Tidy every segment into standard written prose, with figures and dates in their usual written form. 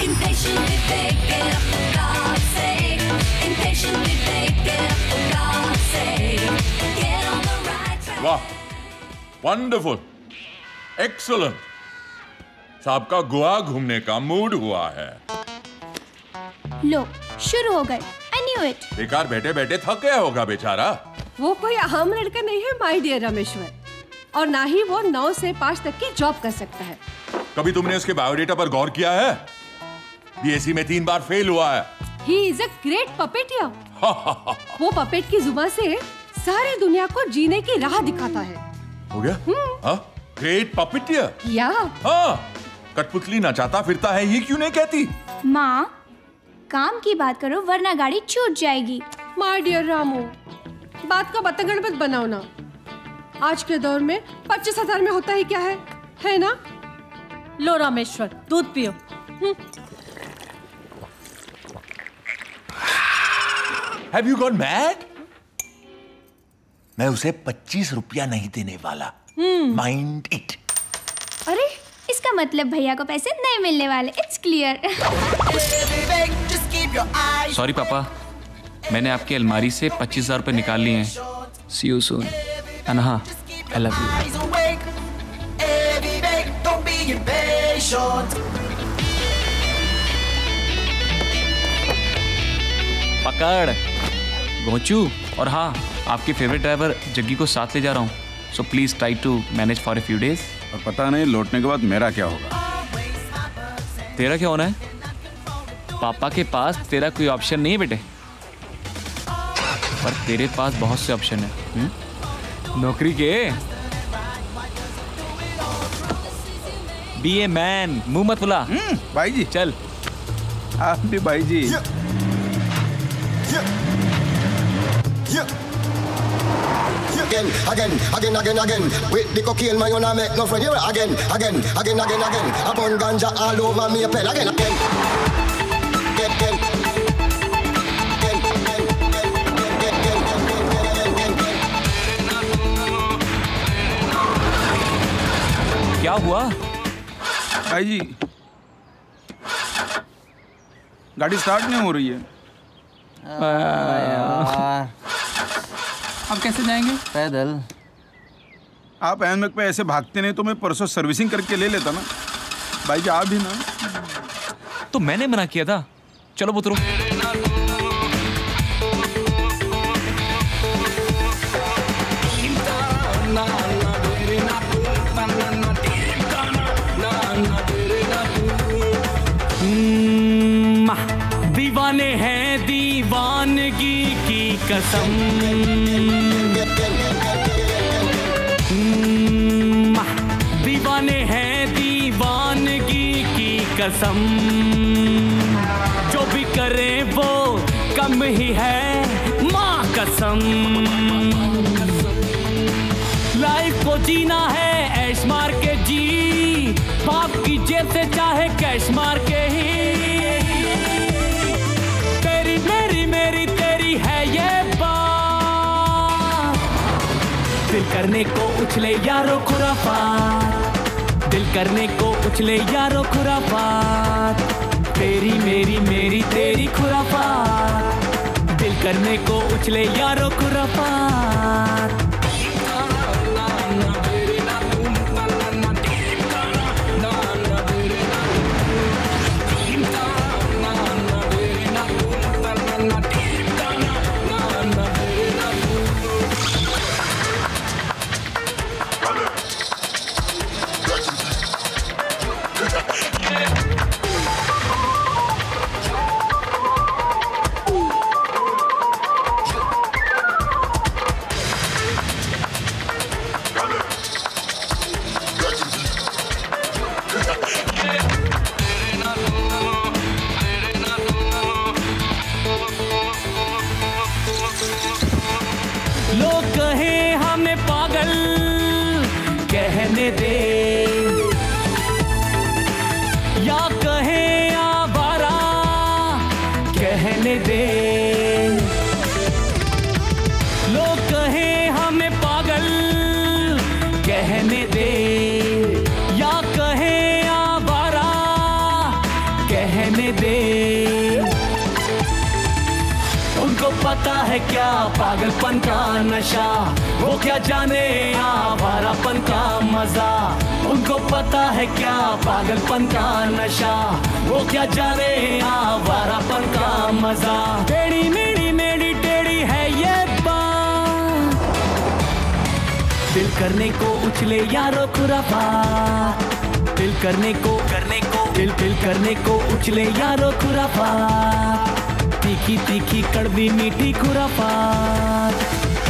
Impatiently begging for God's sake. Impatiently begging for God's sake. Get on the right track. वाह, wonderful, excellent. साहब का गोवा घूमने का mood हुआ है। लो शुरू हो गए। I knew it. बेकार बैठे बैठे थक गया होगा बेचारा। वो कोई आम लड़का नहीं है माय डियर रामेश्वर, और ना ही वो 9 से 5 तक की जॉब कर सकता है। कभी तुमने उसके बायोडेटा पर गौर किया है? बीएससी में 3 बार फेल हुआ है। He is a great puppeteer. वो पपेट की जुबान से सारी दुनिया को जीने की राह दिखाता है। हो गया? हाँ, ग्रेट पपेटियर। या हाँ, कठपुतली नचाता फिरता है, ये क्यों नहीं कहती? माँ, काम की बात करो वरना गाड़ी छूट जाएगी। माय डियर रामू, बात का बतंगड़ मत बनाओ ना। आज के दौर में 25,000 में होता ही क्या है ना? लो रामेश्वर, दूध पियो। Have you gone mad? मैं उसे 25 रुपया नहीं देने वाला। Mind it. अरे इसका मतलब भैया को पैसे नहीं मिलने वाले। It's clear. सॉरी पापा, मैंने आपकी अलमारी से 25,000 रुपए निकाल लिए हैं। See you soon. अनहा, I love you. पकड़ गोचू। और हाँ, आपके फेवरेट ड्राइवर जग्गी को साथ ले जा रहा हूँ, so please try to manage for a few days. और पता नहीं लौटने के बाद मेरा क्या होगा। तेरा क्या होना है? पापा के पास तेरा कोई ऑप्शन नहीं है बेटे, पर तेरे पास बहुत से ऑप्शन है। नौकरी के बी ए मैन। मुंह मत फुला। भाई जी चल। आप भी भाई जी। Again. With the cocaine, my own I make no friend. Again. I burn ganja all over me a pen. Again. क्या हुआ? भाई जी, गाड़ी स्टार्ट नहीं हो रही है। अब कैसे जाएंगे? पैदल। आप एनमेक पे ऐसे भागते नहीं तो मैं परसों सर्विसिंग करके ले लेता ना। भाई जी आप भी ना। तो मैंने मना किया था। चलो बुतरो। दीवाने हैं दीवानगी की कसम, दीवाने हैं दीवानगी की कसम, जो भी करे वो कम ही है माँ कसम। लाइफ को जीना है ऐश मार के जी, बाप की जेब से चाहे कैश मार के ही, तेरी मेरी मेरी तेरी है ये बात। दिल करने को उछले यारो खुराफात, दिल करने को उछले यारो खुराफात, तेरी मेरी मेरी तेरी खुराफात, दिल करने को उछले यारो खुराफात। लोग कहे हमें पागल कहने दे, या कहे आवारा कहने दे, लोग कहे हमें पागल कहने दे, या कहे आवारा कहने रहने दे। उनको पता है क्या पागलपन का नशा, वो क्या जाने आवारापन का मजा। उनको पता है क्या पागलपन का नशा, वो क्या जाने आवारापन का मजा। टेढ़ी मेढ़ी मेरी टेढ़ी है ये बात, दिल करने को उछले यारो खुराफात। दिल करने को दिल करने को उछले यारो खुराफात। तीखी तीखी कड़वी मीठी खुराफात।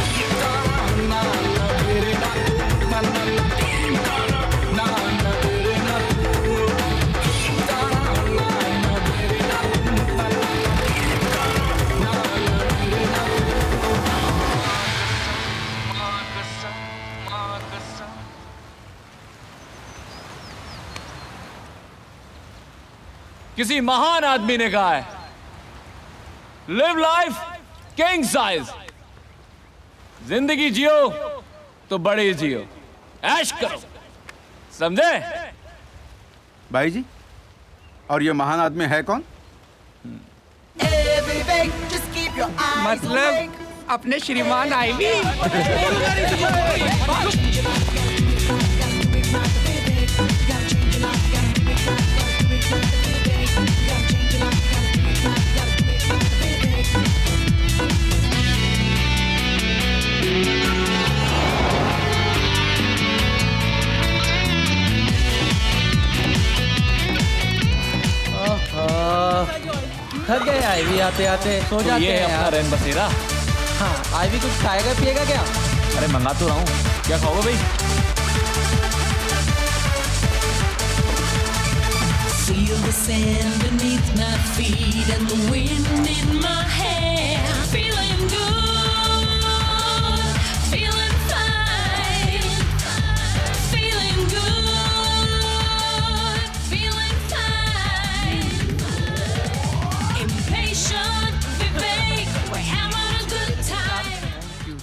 किसी महान आदमी ने कहा है, लिव लाइफ किंग साइज। जिंदगी जियो तो बड़े जियो, ऐश करो, समझे? भाई जी, और ये महान आदमी है कौन? मतलब अपने श्रीमान आईवी। थक गए आईवी आते आते, सो जाते हैं अपना रैन बसेरा। हाँ, आईवी कुछ खाएगा पिएगा क्या? अरे मंगा तो रहा हूँ, क्या खाओगे भाई? Feel the sand beneath my feet and the wind in my hair. Feeling good, feeling fine. Feeling good, feeling fine. Impatient, Vivek, we're having a good time.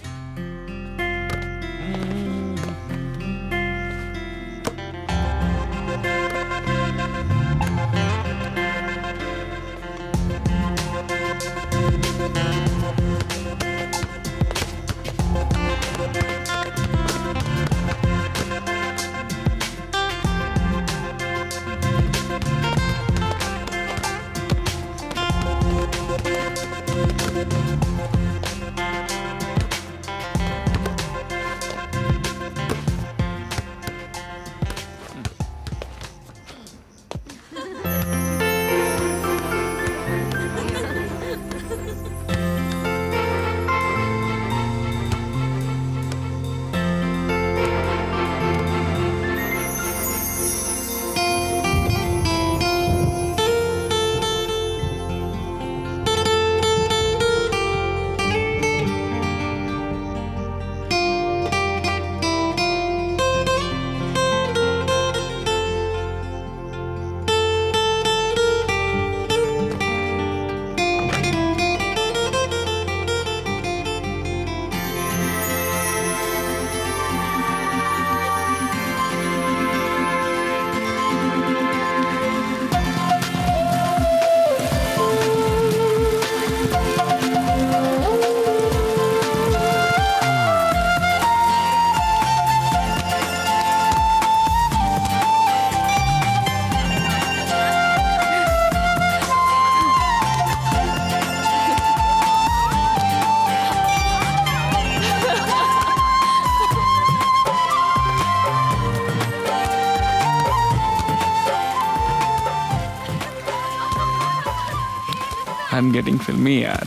I'm getting filmy यार।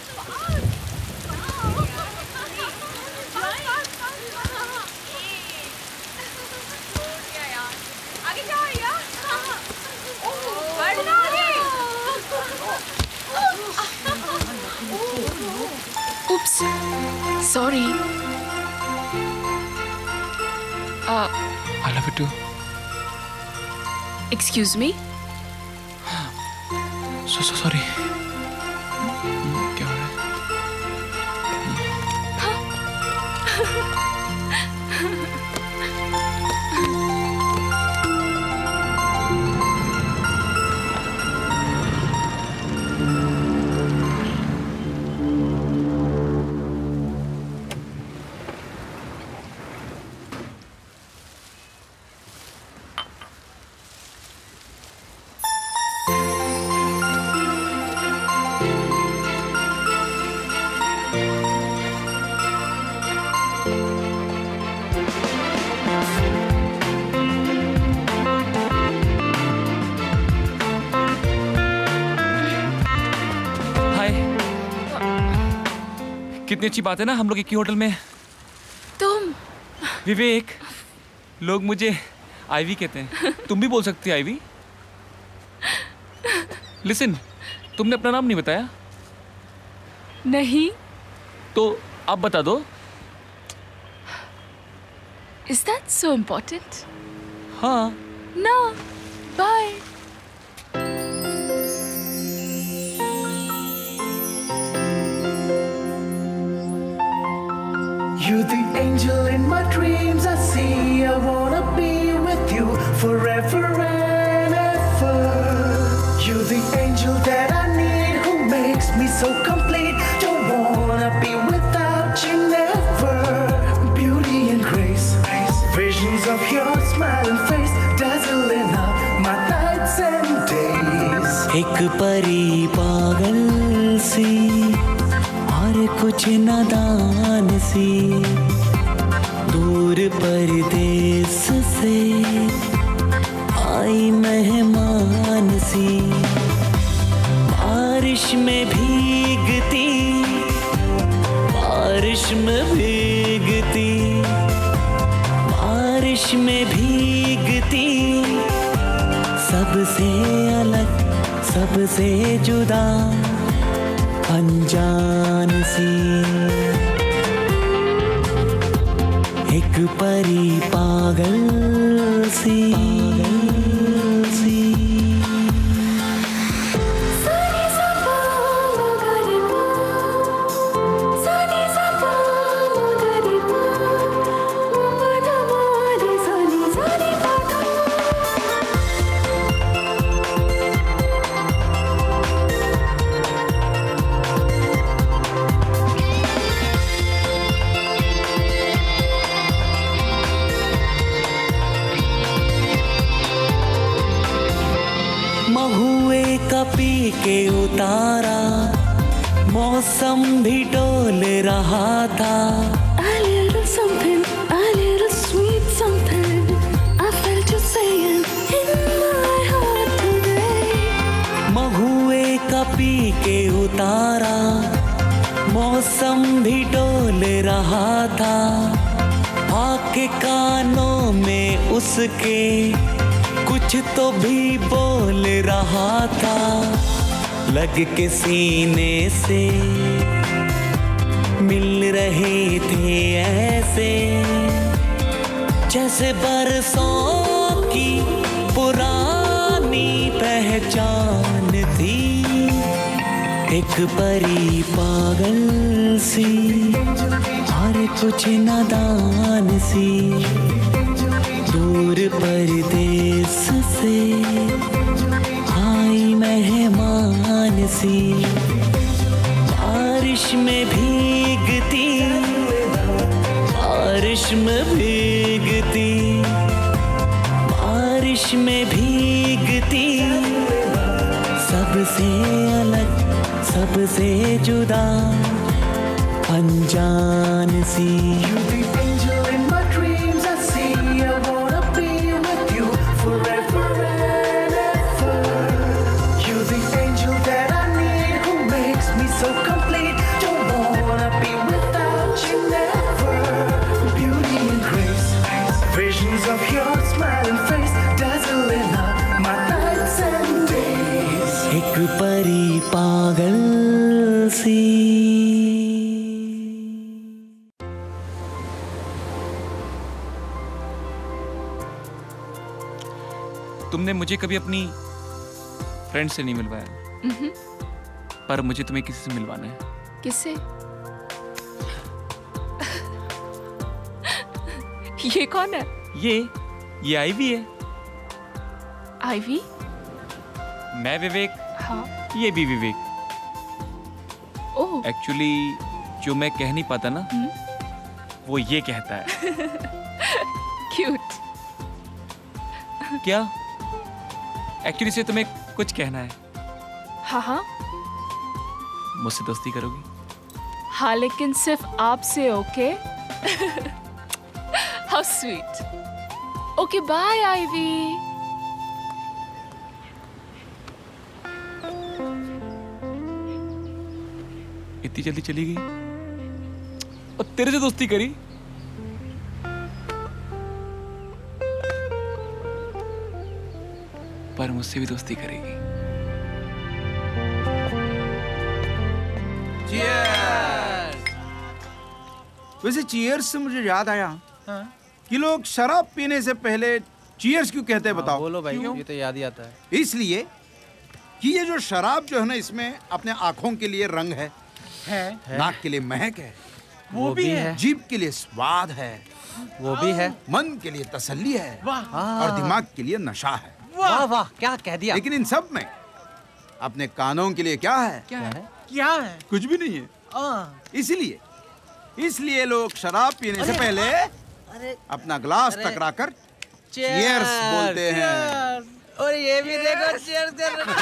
Oops, sorry. I love you too. Excuse me? So sorry. क्या हो रहा है? कितनी अच्छी बात है ना, हम लोग एक ही होटल में। तुम विवेक, लोग मुझे आईवी कहते हैं, तुम भी बोल सकती है आईवी। लिसन, तुमने अपना नाम नहीं बताया। नहीं। तो आप बता दो। Is that so important? हाँ। No. Bye. You're the angel in my dreams I see. I wanna be with you forever and ever. You're the angel that I need, who makes me so complete. Don't wanna be without you never. Beauty and grace, visions of your smiling face, dazzling up my nights and days. एक परी पागल सी और कुछ नादान सी, दूर परदेस से आई मेहमान सी, बारिश में भीगती, बारिश में भीगती, बारिश में भीगती, सबसे अलग, सबसे जुदा, अनजान सी, एक परी पागल सी, महुए का पी के उतारा, मौसम भी डोल रहा था। A little something, a little sweet something, I felt you saying in my heart today. महुए का पी के उतारा, मौसम भी डोल रहा था, आके कानों में उसके कुछ तो भी बोल रहा था, लग के सीने से मिल रहे थे ऐसे, जैसे बरसों की पुरानी पहचान थी, एक परी पागल सी और कुछ नादान सी, दूर परदेस से आई मेहमान सी, बारिश में भीगती, बारिश में भीगती, बारिश में भीगती, सबसे अलग, सबसे जुदा, अनजान सी। एक परी पागल सी। तुमने मुझे कभी अपनी फ्रेंड से नहीं मिलवाया, पर मुझे तुम्हें किसी से मिलवाना है। किससे? ये कौन है? ये आईवी है। आईवी? मैं विवेक। हाँ। ये भी विवेक। ओह। एक्चुअली जो मैं कह नहीं पाता ना, वो ये कहता है। क्यूट। क्या? एक्चुअली से तुम्हें कुछ कहना है। हाँ हाँ। मुझसे दोस्ती करोगी? हाँ, लेकिन सिर्फ आपसे। Okay? How sweet. Okay, bye Ivy. इतनी जल्दी चली गई? और तेरे से दोस्ती करी। पर मुझसे भी दोस्ती करेगी। वैसे चीयर्स से मुझे याद आया कि लोग शराब पीने से पहले चीयर्स क्यों कहते हैं बताओ? बोलो भाई, क्यों? ये तो याद ही आता है। इसलिए कि ये जो शराब जो है ना, इसमें अपने आंखों के लिए रंग है, नाक के लिए महक है, वो भी है, जीभ के लिए स्वाद है, वो भी है, मन के लिए तसल्ली है, और दिमाग के लिए नशा है। वाह वाह, क्या कह दिया। लेकिन इन सब में अपने कानों के लिए क्या है? क्या है? क्या है? कुछ भी नहीं है। इसलिए लोग शराब पीने से पहले अपना ग्लास टकराकर चीयर्स बोलते हैं। और ये भी देखो चीयर्स कर रहे।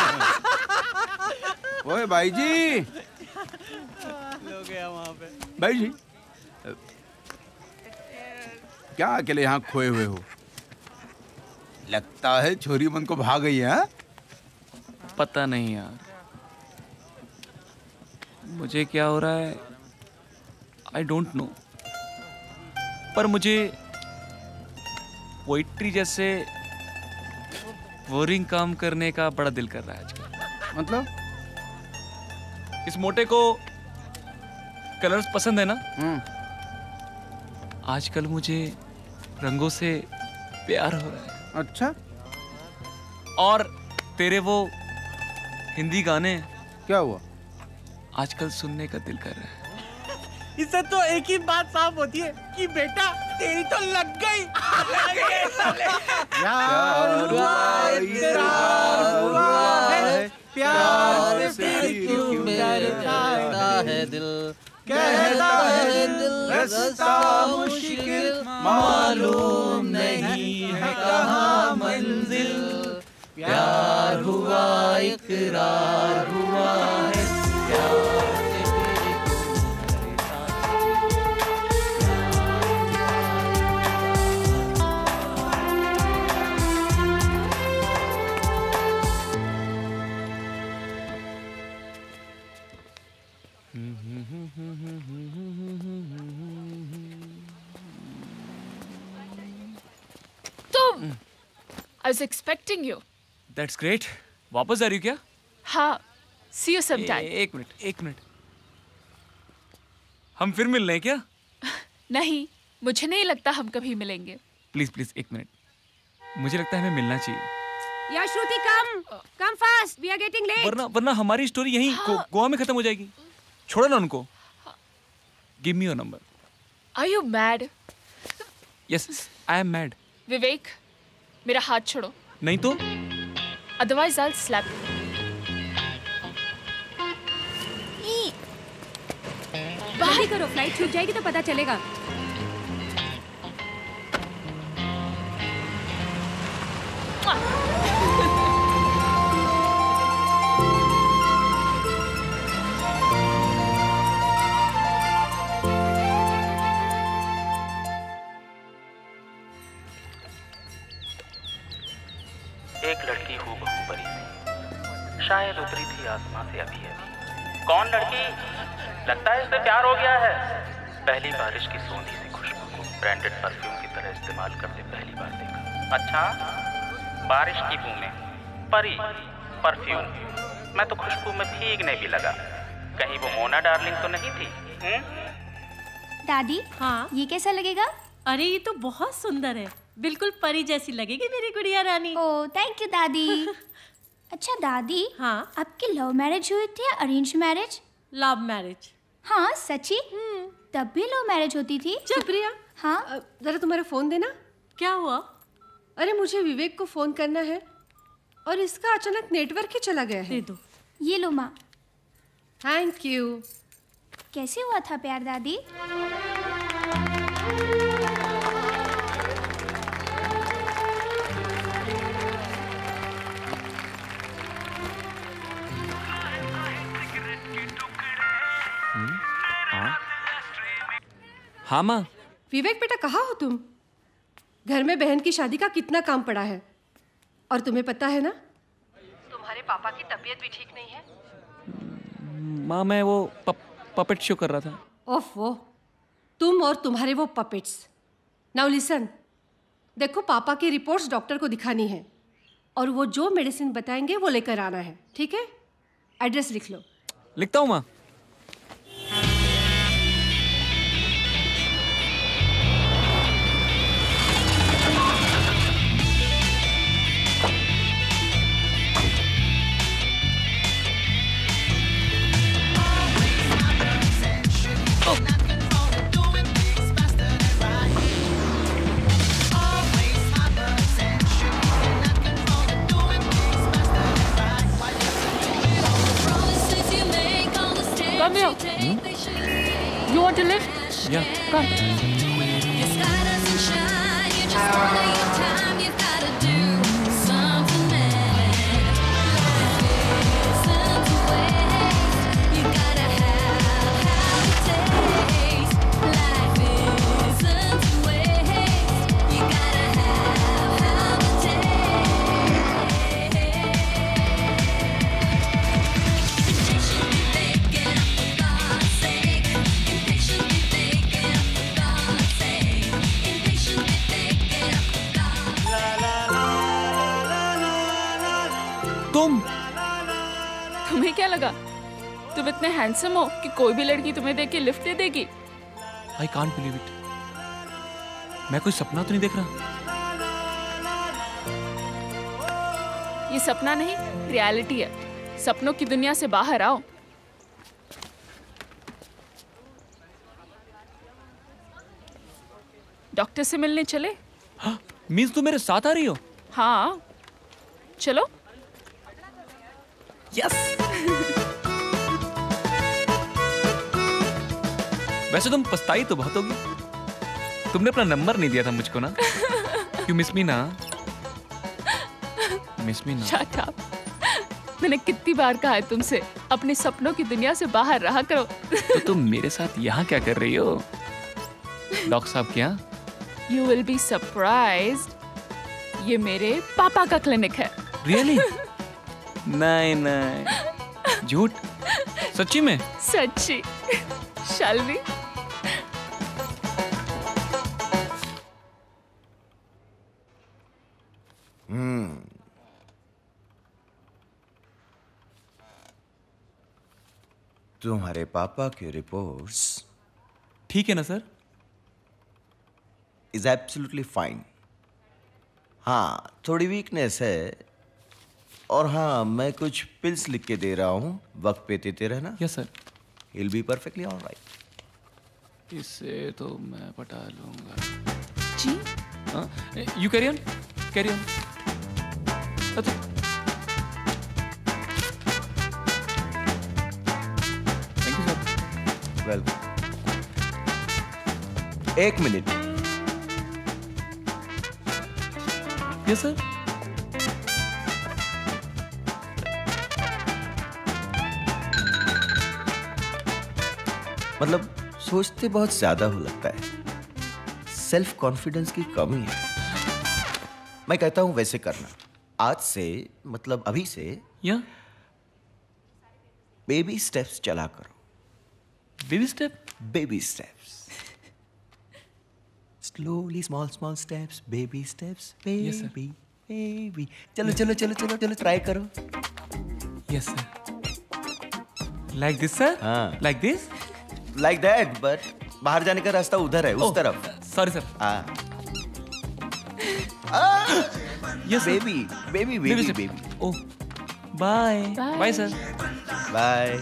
ओए भाई जी, लोग गया वहाँ पे। भाई जी, क्या अकेले यहाँ खोए हुए हो? लगता है छोरी मन को भाग गई है। पता नहीं यार, मुझे क्या हो रहा है आई डोंट नो, पर मुझे पोइट्री जैसे बोरिंग काम करने का बड़ा दिल कर रहा है आजकल। मतलब इस मोटे को कलर्स पसंद है ना? आजकल मुझे रंगों से प्यार हो रहा है। अच्छा, और तेरे वो हिंदी गाने क्या हुआ? आजकल सुनने का दिल कर रहा है। इससे तो एक ही बात साफ होती है कि बेटा तेरी तो लग गई। प्यार हुआ, इकरार हुआ है, प्यार से क्यों करता है दिल, कहता है दिल रास्ता मुश्किल, मालूम नहीं है कहाँ मंजिल। प्यार हुआ, इकरार हुआ है, प्यार से तेरे तुम I was expecting you. That's great. वापस आ रही हो क्या? हाँ, see you sometime. एक मिनट। हम फिर मिल रहे हैं क्या? नहीं, मुझे नहीं लगता हम कभी मिलेंगे। प्लीज एक मिनट, मुझे लगता है हमें मिलना चाहिए। या Shruti, come fast, we are getting late. वरना हमारी स्टोरी यहीं गोवा में खत्म हो जाएगी। छोड़ो ना उनको। Give me your number. Are you mad? Yes, I am mad. Vivek, मेरा हाथ छोड़ो। नहीं तो? Otherwise I'll slap you. जल्दी करो, फ्लाइट छूट जाएगी तो पता चलेगा। एक लड़की हूबहू परी थी, शायद उतरी थी आसमां से अभी अभी। कौन लड़की? लगता है इससे प्यार हो गया है। पहली बारिश की सोंधी सी खुशबू को ब्रांडेड परफ्यूम की तरह इस्तेमाल करते पहली बार देखा। अच्छा, बारिश की बूंदें, परी, परफ्यूम, मैं तो खुशबू में भीगने भी लगा। कहीं वो मोना डार्लिंग तो नहीं थी? दादी, हाँ, ये कैसा लगेगा? अरे ये तो बहुत सुंदर है, बिल्कुल परी जैसी लगेगी मेरी गुड़िया रानी। ओह, थैंक यू दादी। अच्छा दादी, हाँ, आपकी लव मैरिज हुई थी या अरेंज मैरिज? Love marriage. हाँ सच्ची? तब भी लव मैरिज होती थी? सुप्रिया, हाँ, जरा तुम्हारा फोन देना। क्या हुआ? अरे मुझे विवेक को फोन करना है और इसका अचानक नेटवर्क ही चला गया है। दे दो। ये लो माँ। Thank you. कैसे हुआ था प्यार दादी? हाँ माँ। विवेक बेटा, कहाँ हो तुम? घर में बहन की शादी का कितना काम पड़ा है, और तुम्हें पता है ना तुम्हारे पापा की तबीयत भी ठीक नहीं है। माँ मैं वो पपेट शो कर रहा था। ओफो, तुम और तुम्हारे वो पपेट्स। नाउ लिसन, देखो पापा की रिपोर्ट्स डॉक्टर को दिखानी है और वो जो मेडिसिन बताएंगे वो लेकर आना है, ठीक है? एड्रेस लिख लो। लिखता हूँ माँ। Come here. You want to lift? Yeah. Come. Your sky doesn't shine, you just wanna your time, you've gotta do something, man. Life isn't a waste, you gotta have how it tastes. Life isn't a waste, you gotta have how it tastes. Impatiently baking up for God's sake. Impatiently baking up for God's sake. Impatiently baking up for तुम तुम्हें क्या लगा? तुम इतने handsome हो कि कोई भी लड़की तुम्हें देख के लिफ्ट दे देगी? I can't believe it. मैं कोई सपना तो नहीं देख रहा। ये सपना नहीं, रियलिटी है। सपनों की दुनिया से बाहर आओ। डॉक्टर से मिलने चले? मीन्स तुम मेरे साथ आ रही हो? हाँ, चलो। यस। वैसे तुम पछताई तो बहुत होगी। तुमने अपना नंबर नहीं दिया था मुझको ना? यू मिस मी ना? मिस मी ना? Shut up. मैंने कितनी बार कहा है तुमसे अपने सपनों की दुनिया से बाहर रहा करो। तो तुम मेरे साथ यहाँ क्या कर रही हो? डॉक्टर साहब क्या? You will be surprised. ये मेरे पापा का क्लिनिक है। Really? नहीं नहीं, झूठ। सच्ची में? सच्ची। Shall we? तुम्हारे पापा की रिपोर्ट्स ठीक है ना सर? Is absolutely fine. हाँ, थोड़ी वीकनेस है और हाँ, मैं कुछ पिल्स लिख के दे रहा हूँ, वक्त पे देते रहना। Yes sir. He'll be perfectly all right. इससे तो मैं पटा लूंगा। जी? हाँ, you carry on, carry on. अच्छा। Thank you sir. Welcome. एक मिनट। Yes sir. मतलब सोचते बहुत ज्यादा हो लगता है। सेल्फ कॉन्फिडेंस की कमी है। मैं कहता हूं वैसे करना। आज से मतलब अभी से या बेबी स्टेप्स चला करो। Baby step? Baby steps. Slowly small small steps, baby steps, baby baby. चलो चलो चलो चलो चलो ट्राई करो। Yes sir. Like this sir? हाँ। Like this? Like that, but बाहर जाने का रास्ता उधर है, उस तरफ। Sorry sir. Yes baby baby baby baby. Oh, bye bye sir. Bye.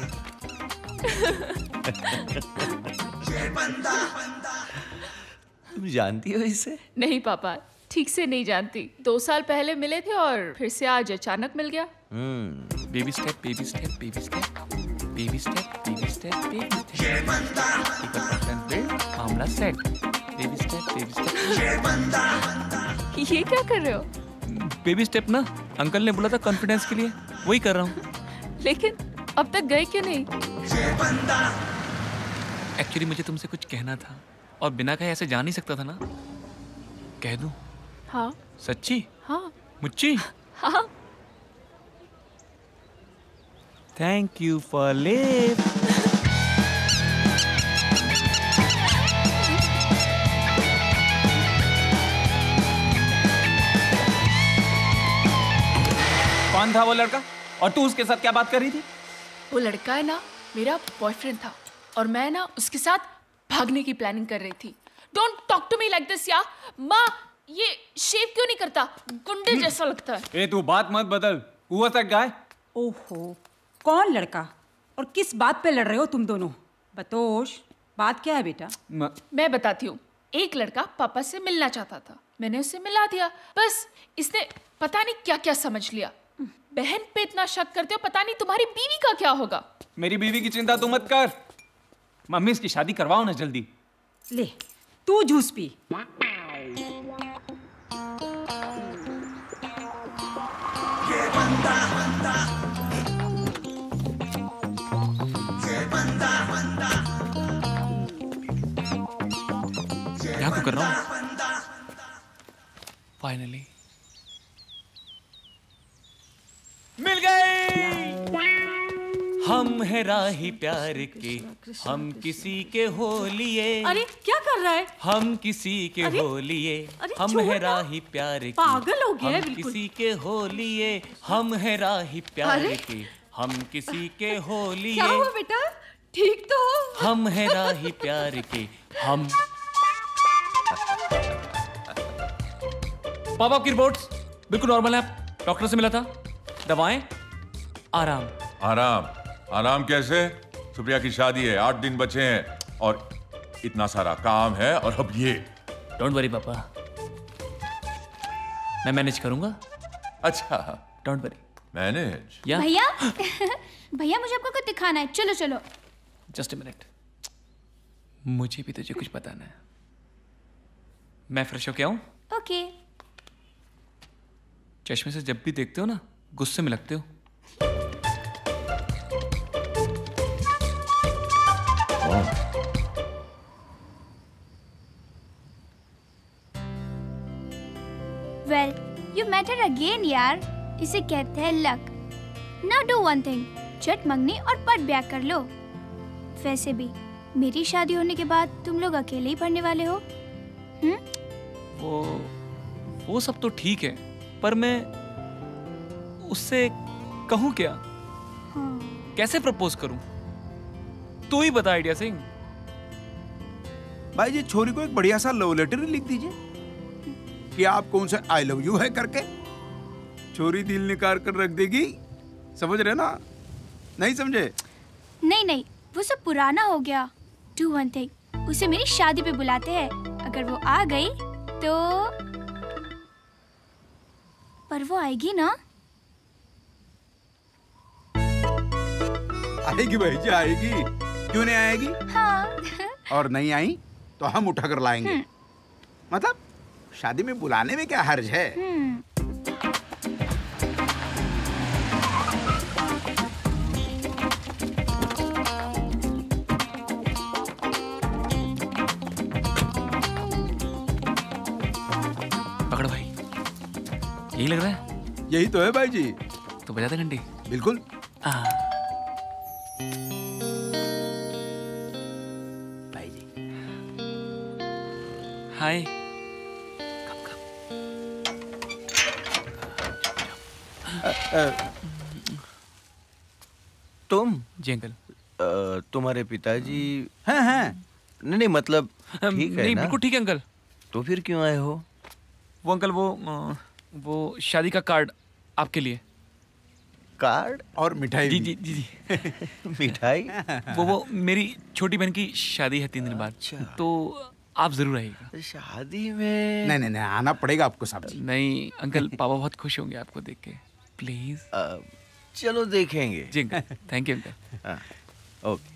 तुम जानती हो इसे? नहीं पापा, ठीक से नहीं जानती। 2 साल पहले मिले थे और फिर से आज अचानक मिल गया। Baby step, baby step, baby step, baby step, baby step, baby step. मामला set. Baby step, baby step. ये क्या कर रहे हो? बेबी स्टेप ना, अंकल ने बोला था कॉन्फिडेंस के लिए, वही कर रहा हूँ। लेकिन अब तक गए क्यों नहीं? एक्चुअली मुझे तुमसे कुछ कहना था और बिना कहे ऐसे जा नहीं सकता था ना। कह दूं? हाँ। सच्ची? हाँ। मुच्ची? हाँ। Thank you for lift. कौन था वो लड़का और तू उसके साथ क्या बात कर रही थी? वो लड़का है ना मेरा बॉयफ्रेंड था और मैं ना उसके साथ भागने की प्लानिंग कर रही थी। Don't talk to me like this या माँ, ये शेव क्यों नहीं करता? गुंडे जैसा लगता है। ए तू बात मत बदल। Who was that guy? ओहो, कौन लड़का और किस बात पे लड़ रहे हो तुम दोनों? बतोश, बात क्या है बेटा? मैं बताती हूँ। एक लड़का पापा से मिलना चाहता था, मैंने उसे मिला दिया, बस इसने पता नहीं क्या क्या समझ लिया। बहन पे इतना शक करते हो, पता नहीं तुम्हारी बीवी का क्या होगा। मेरी बीवी की चिंता तू मत कर, मम्मी इसकी शादी करवाओ ना जल्दी। ले तू जूस पी। यहाँ को कर रहा हूँ फाइनली मिल गई। हम है राही प्यार के, हम किसी के हो लिए। अरे क्या कर रहा है? हम किसी के अरे, हो लिए। अरे हम छोड़ है ना। राही प्यार के, पागल हो गया है हम बिल्कुल। किसी के हो लिए। हम है राही प्यार अरे? के, हम किसी के हो लिए। क्या हुआ बेटा? ठीक तो हो? हम है राही प्यार के, हम। पापा की रिपोर्ट्स बिल्कुल नॉर्मल है। डॉक्टर से मिला था, दवाएं, आराम। आराम आराम कैसे? सुप्रिया की शादी है, 8 दिन बचे हैं और इतना सारा काम है और अब ये। डोंट वरी पापा, मैं मैनेज करूंगा। अच्छा डोंट वरी। मैनेज? या भैया भैया मुझे आपको कुछ दिखाना है, चलो चलो। जस्ट अ मिनट, मुझे भी तुझे कुछ बताना है। मैं फ्रेश होके आऊं? ओके। चश्मे से जब भी देखते हो ना, गुस्से में लगते हो। Well you met her again यार, इसे कहते हैं luck. Now do one thing, चट मंगनी और पट ब्याह कर लो। वैसे भी मेरी शादी होने के बाद तुम लोग अकेले ही पढ़ने वाले हो। वो सब तो ठीक है, पर मैं उससे कहूं क्या? कैसे प्रपोज करूं? तू ही बता आइडिया सिंह। भाई जी छोरी को एक बढ़िया सा लव लेटर लिख दीजिए कि आप कौन सा आई लव यू है करके। छोरी दिल निकाल कर रख देगी, समझ रहे ना? नहीं समझे? नहीं नहीं, वो सब पुराना हो गया। डू वन थिंग, उसे मेरी शादी पे बुलाते हैं। अगर वो आ गई तो, पर वो आएगी ना? आएगी भाई जी आएगी, क्यों नहीं आएगी? हाँ। और नहीं आई तो हम उठा कर लाएंगे। मतलब शादी में बुलाने में क्या हर्ज है? पकड़ भाई, यही लग रहा है। यही तो है भाई जी। तो बजा दे घंटी। बिल्कुल। भाई जी। हाय। तुम? जी अंकल। तुम्हारे पिताजी? हैं। नहीं मतलब ठीक है नहीं, ना? बिल्कुल ठीक है अंकल। तो फिर क्यों आए हो? वो अंकल वो शादी का कार्ड आपके लिए। कार्ड और मिठाई? जी जी जी जी। मिठाई? वो मेरी छोटी बहन की शादी है 3 दिन बाद। तो आप जरूर आइएगा। शादी में? नहीं नहीं आना पड़ेगा आपको साहब जी। नहीं अंकल, पापा बहुत खुश होंगे आपको देख के। प्लीज। चलो देखेंगे। जी uncle, thank you uncle. Okay.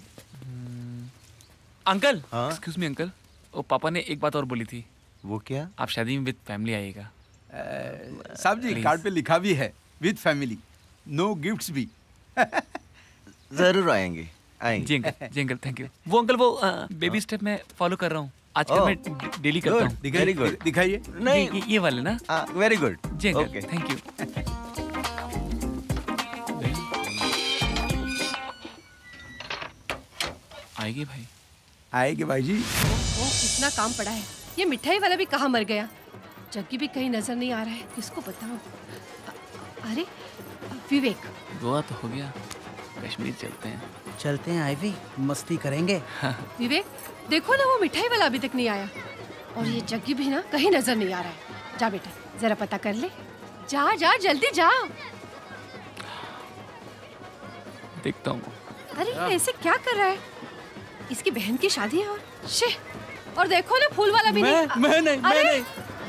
Uncle, excuse me uncle, वो पापा ने एक बात और बोली थी। वो क्या? आप शादी में विद फैमिली आइएगा। साहब जी कार्ड पे लिखा भी है विद फैमिली, नो गिफ्ट्स भी। जरूर आएंगे। जी अंकल थैंक यू। वो अंकल वो बेबी स्टेप में फॉलो कर रहा हूँ आजकल। मैं डेली करता हूँ। Very good. दिखाइए। नहीं ये वाले ना। Very good. जी अंकल थैंक यू। आएगी भाई। आएगी भाई जी। ओ, कितना काम पड़ा है। ये मिठाई वाला भी कहाँ मर गया? जग्गी भी कहीं नजर नहीं आ रहा है, किसको बताऊं? अरे विवेक, गोवा तो हो गया, कश्मीर चलते हैं। चलते हैं आईवी, मस्ती करेंगे। विवेक देखो ना, वो मिठाई वाला अभी तक नहीं आया और ये जग्गी भी ना कहीं नजर नहीं आ रहा है। जा बेटा जरा पता कर ले, जा जा जल्दी जा। देखता हूँ। अरे ये ऐसे क्या कर रहा है? इसकी बहन की शादी है और शे, और देखो ना फूल वाला भी नहीं। मैं नहीं।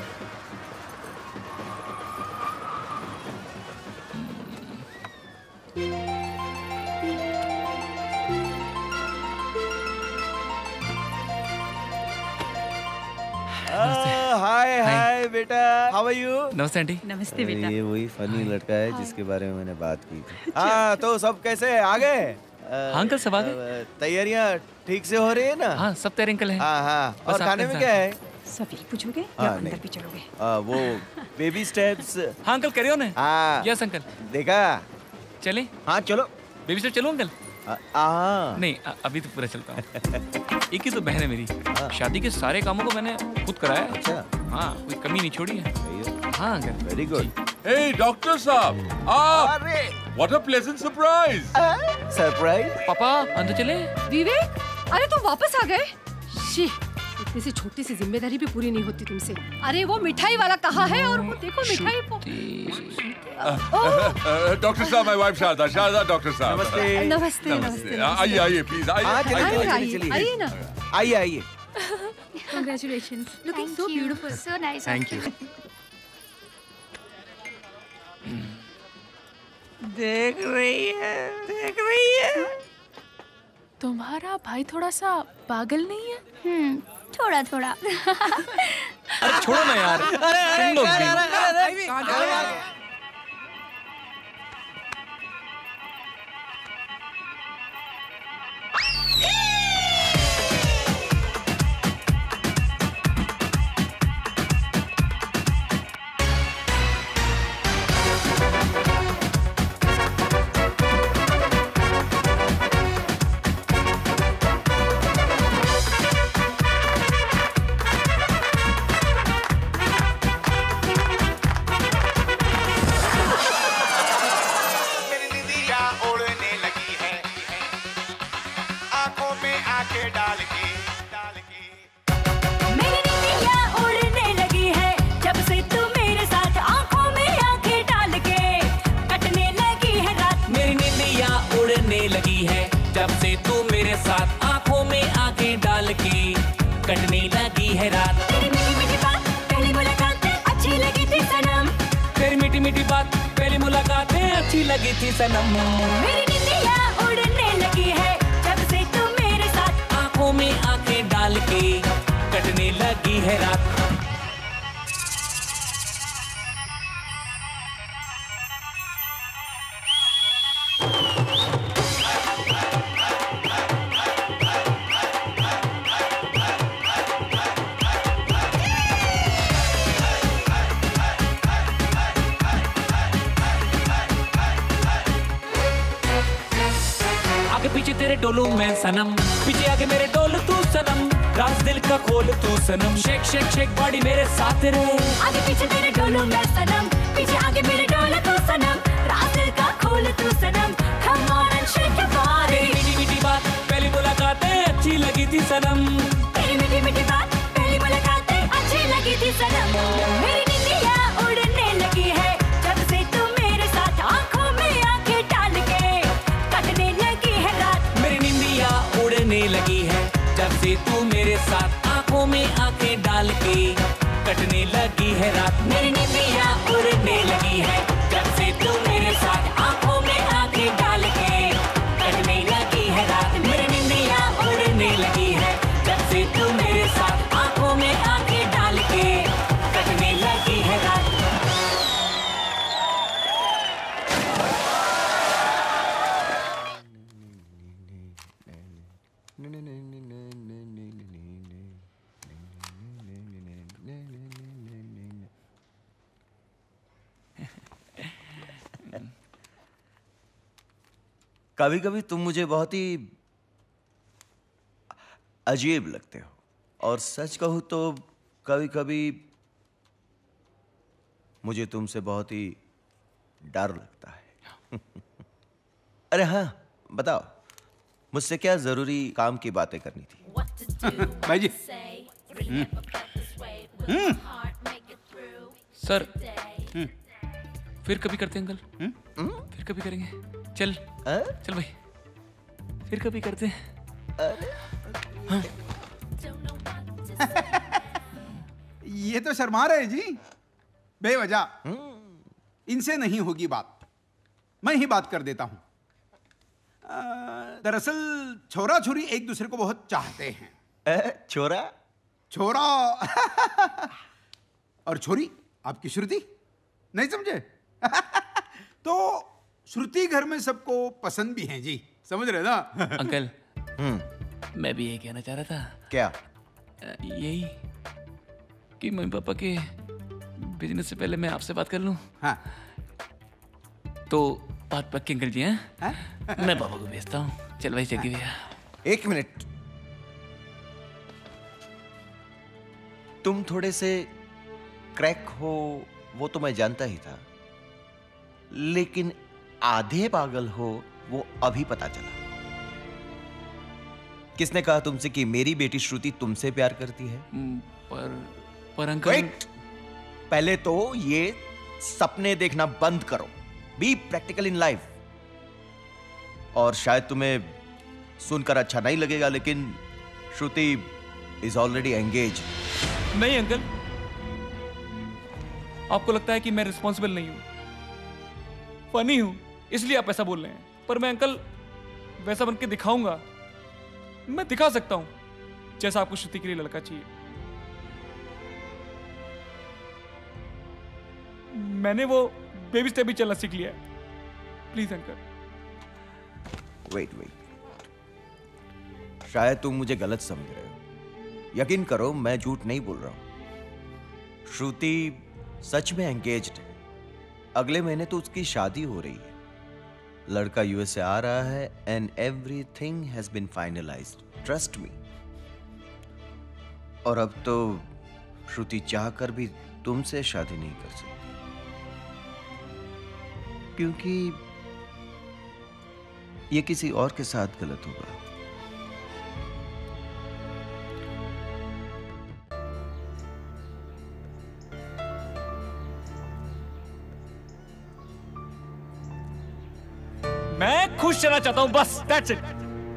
हाय हाय बेटा, हाउ आर यू? नमस्ते आंटी। नमस्ते बेटा। ये वही फनी लड़का है जिसके बारे में मैंने बात की थी। हाँ तो सब कैसे आ गए? हाँ अंकल सब आ गए। तैयारियां ठीक से हो रही है ना? हाँ सब तैयारी अंकल है। हाँ और खाने में क्या है? सब यही पूछोगे या अंदर भी चलोगे? वो बेबी स्टेप्स। हाँ अंकल कैरी ऑन है। हाँ यस अंकल। देखा? चले? हाँ चलो। बेबी स्टेप चलो अंकल? नहीं अभी तो पूरा चलता हूँ। एक ही तो बहन है मेरी, शादी के सारे कामों को मैंने खुद कराया। अच्छा। हाँ कोई कमी नहीं छोड़ी है। हाँ uncle. Very good. Hey, doctor साहब, आप! What a pleasant surprise! Surprise? पापा अंदर चले? विवेक, अरे तुम वापस आ गए? शी, इतनी सी छोटी सी जिम्मेदारी भी पूरी नहीं होती तुमसे। अरे वो मिठाई वाला कहाँ है? और वो देखो मिठाई। डॉक्टर साहब, my wife शारदा, डॉक्टर साहब। नमस्ते नमस्ते। आइए प्लीज, चलिए आइए ना। आइए। Congratulations. Looking so beautiful. So nice. Thank you. देख रही है। तुम्हारा भाई थोड़ा सा पागल नहीं है? थोड़ा। अरे छोड़ो ना यार। तुम लोग भी। कटने लगी है रात। तेरी मीठी मीठी बात पहली मुलाकात अच्छी लगी थी सनम। तेरी मीठी मीठी बात पहली मुलाकात अच्छी लगी थी सनम। मेरी निंदिया उड़ने लगी है जब से तू मेरे साथ। आंखों में आंखें डाल के कटने लगी है रात। पीछे तेरे डोलू मैं सनम, पीछे आगे मेरे डोल तू सनम, राज दिल का खोल तू सनम, शेक शेक शेक बॉडी मेरे साथ रे। आगे पीछे तेरे डोलू मैं सनम, पीछे आगे मेरे डोल तू सनम, राज दिल का खोल तू सनम, come on and shake your body। मीठी मीठी बात पहली मुलाकात अच्छी लगी थी सनम। तेरी मीठी मीठी बात पहली मुलाकात अच्छी लगी थी सनम। मेरी निंदिया उड़ने लगी है जब से तू मेरे साथ। आंखों में आंखें डाल के कटने लगी है रात। मेरी निंदिया उड़ने लगी है जब से तू मेरे साथ। आंखों में आंखें डाल के कटने लगी है रात। मेरी निंदिया उड़ने लगी है जब से तू मेरे साथ। आंखों में आंखें डाल के कटने लगी है रात। मेरी निंदिया उड़ने लगी है जब से तू मेरे साथ। आंखों में आंखें डाल के कटने लगी है रात। कभी कभी तुम मुझे बहुत ही अजीब लगते हो और सच कहूं तो कभी कभी मुझे तुमसे बहुत ही डर लगता है। अरे हाँ, बताओ, मुझसे क्या जरूरी काम की बातें करनी थी? भाई जी। सर, फिर कभी करते हैं अंकल। फिर कभी करेंगे। चल चल भाई, फिर कभी करते हैं। हाँ। ये तो शर्मा रहे जी बेवजह। इनसे नहीं होगी बात, मैं ही बात कर देता हूं। दरअसल छोरा छोरी एक दूसरे को बहुत चाहते हैं। छोरा छोरा और छोरी आपकी श्रुति, नहीं समझे? तो श्रुति घर में सबको पसंद भी है जी, समझ रहे ना? अंकल, मैं भी यही कहना चाह रहा था। क्या? यही कि मम्मी पापा के बिजनेस से पहले मैं आपसे बात कर लूं। हाँ। तो बात पक्की अंकल जी हैं? मैं पापा को भेजता हूँ। चल भाई जग्गी भैया। एक मिनट, तुम थोड़े से क्रैक हो वो तो मैं जानता ही था, लेकिन आधे पागल हो वो अभी पता चला। किसने कहा तुमसे कि मेरी बेटी श्रुति तुमसे प्यार करती है? पर अंकल। वेट, पहले तो ये सपने देखना बंद करो। Be practical in life. और शायद तुम्हें सुनकर अच्छा नहीं लगेगा, लेकिन श्रुति इज ऑलरेडी एंगेज। नहीं अंकल, आपको लगता है कि मैं रिस्पॉन्सिबल नहीं हूं, फनी हूं, इसलिए आप ऐसा बोल रहे हैं। पर मैं अंकल वैसा बन के दिखाऊंगा। मैं दिखा सकता हूं जैसा आपको श्रुति के लिए लड़का चाहिए। मैंने वो बेबी स्टेप भी चलना सीख लिया है। Please uncle. वेट, शायद तुम मुझे गलत समझ रहे हो। यकीन करो, मैं झूठ नहीं बोल रहा हूं। श्रुति सच में एंगेज्ड है। अगले महीने तो उसकी शादी हो रही है। लड़का यूएस से आ रहा है and everything has been finalised, trust me. और अब तो श्रुति चाहकर भी तुमसे शादी नहीं कर सकती, क्योंकि ये किसी और के साथ गलत होगा। मैं खुश रहना चाहता हूं, बस दैट्स इट।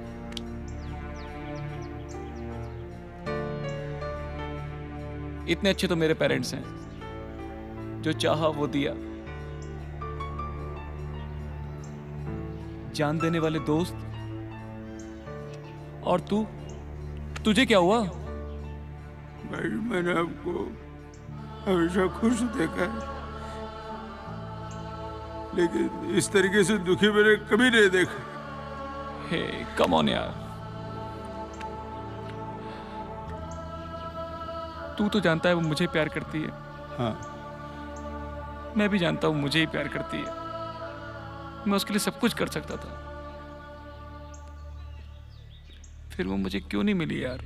इतने अच्छे तो मेरे पेरेंट्स हैं, जो चाहा वो दिया। जान देने वाले दोस्त। और तुझे क्या हुआ? भाई, मैंने आपको हमेशा खुश देखा है, लेकिन इस तरीके से दुखी मैंने कभी नहीं देखा। हे कम ऑन यार, तू तो जानता है वो मुझे प्यार करती है। हाँ। मैं भी जानता हूँ मुझे ही प्यार करती है। मैं उसके लिए सब कुछ कर सकता था, फिर वो मुझे क्यों नहीं मिली यार?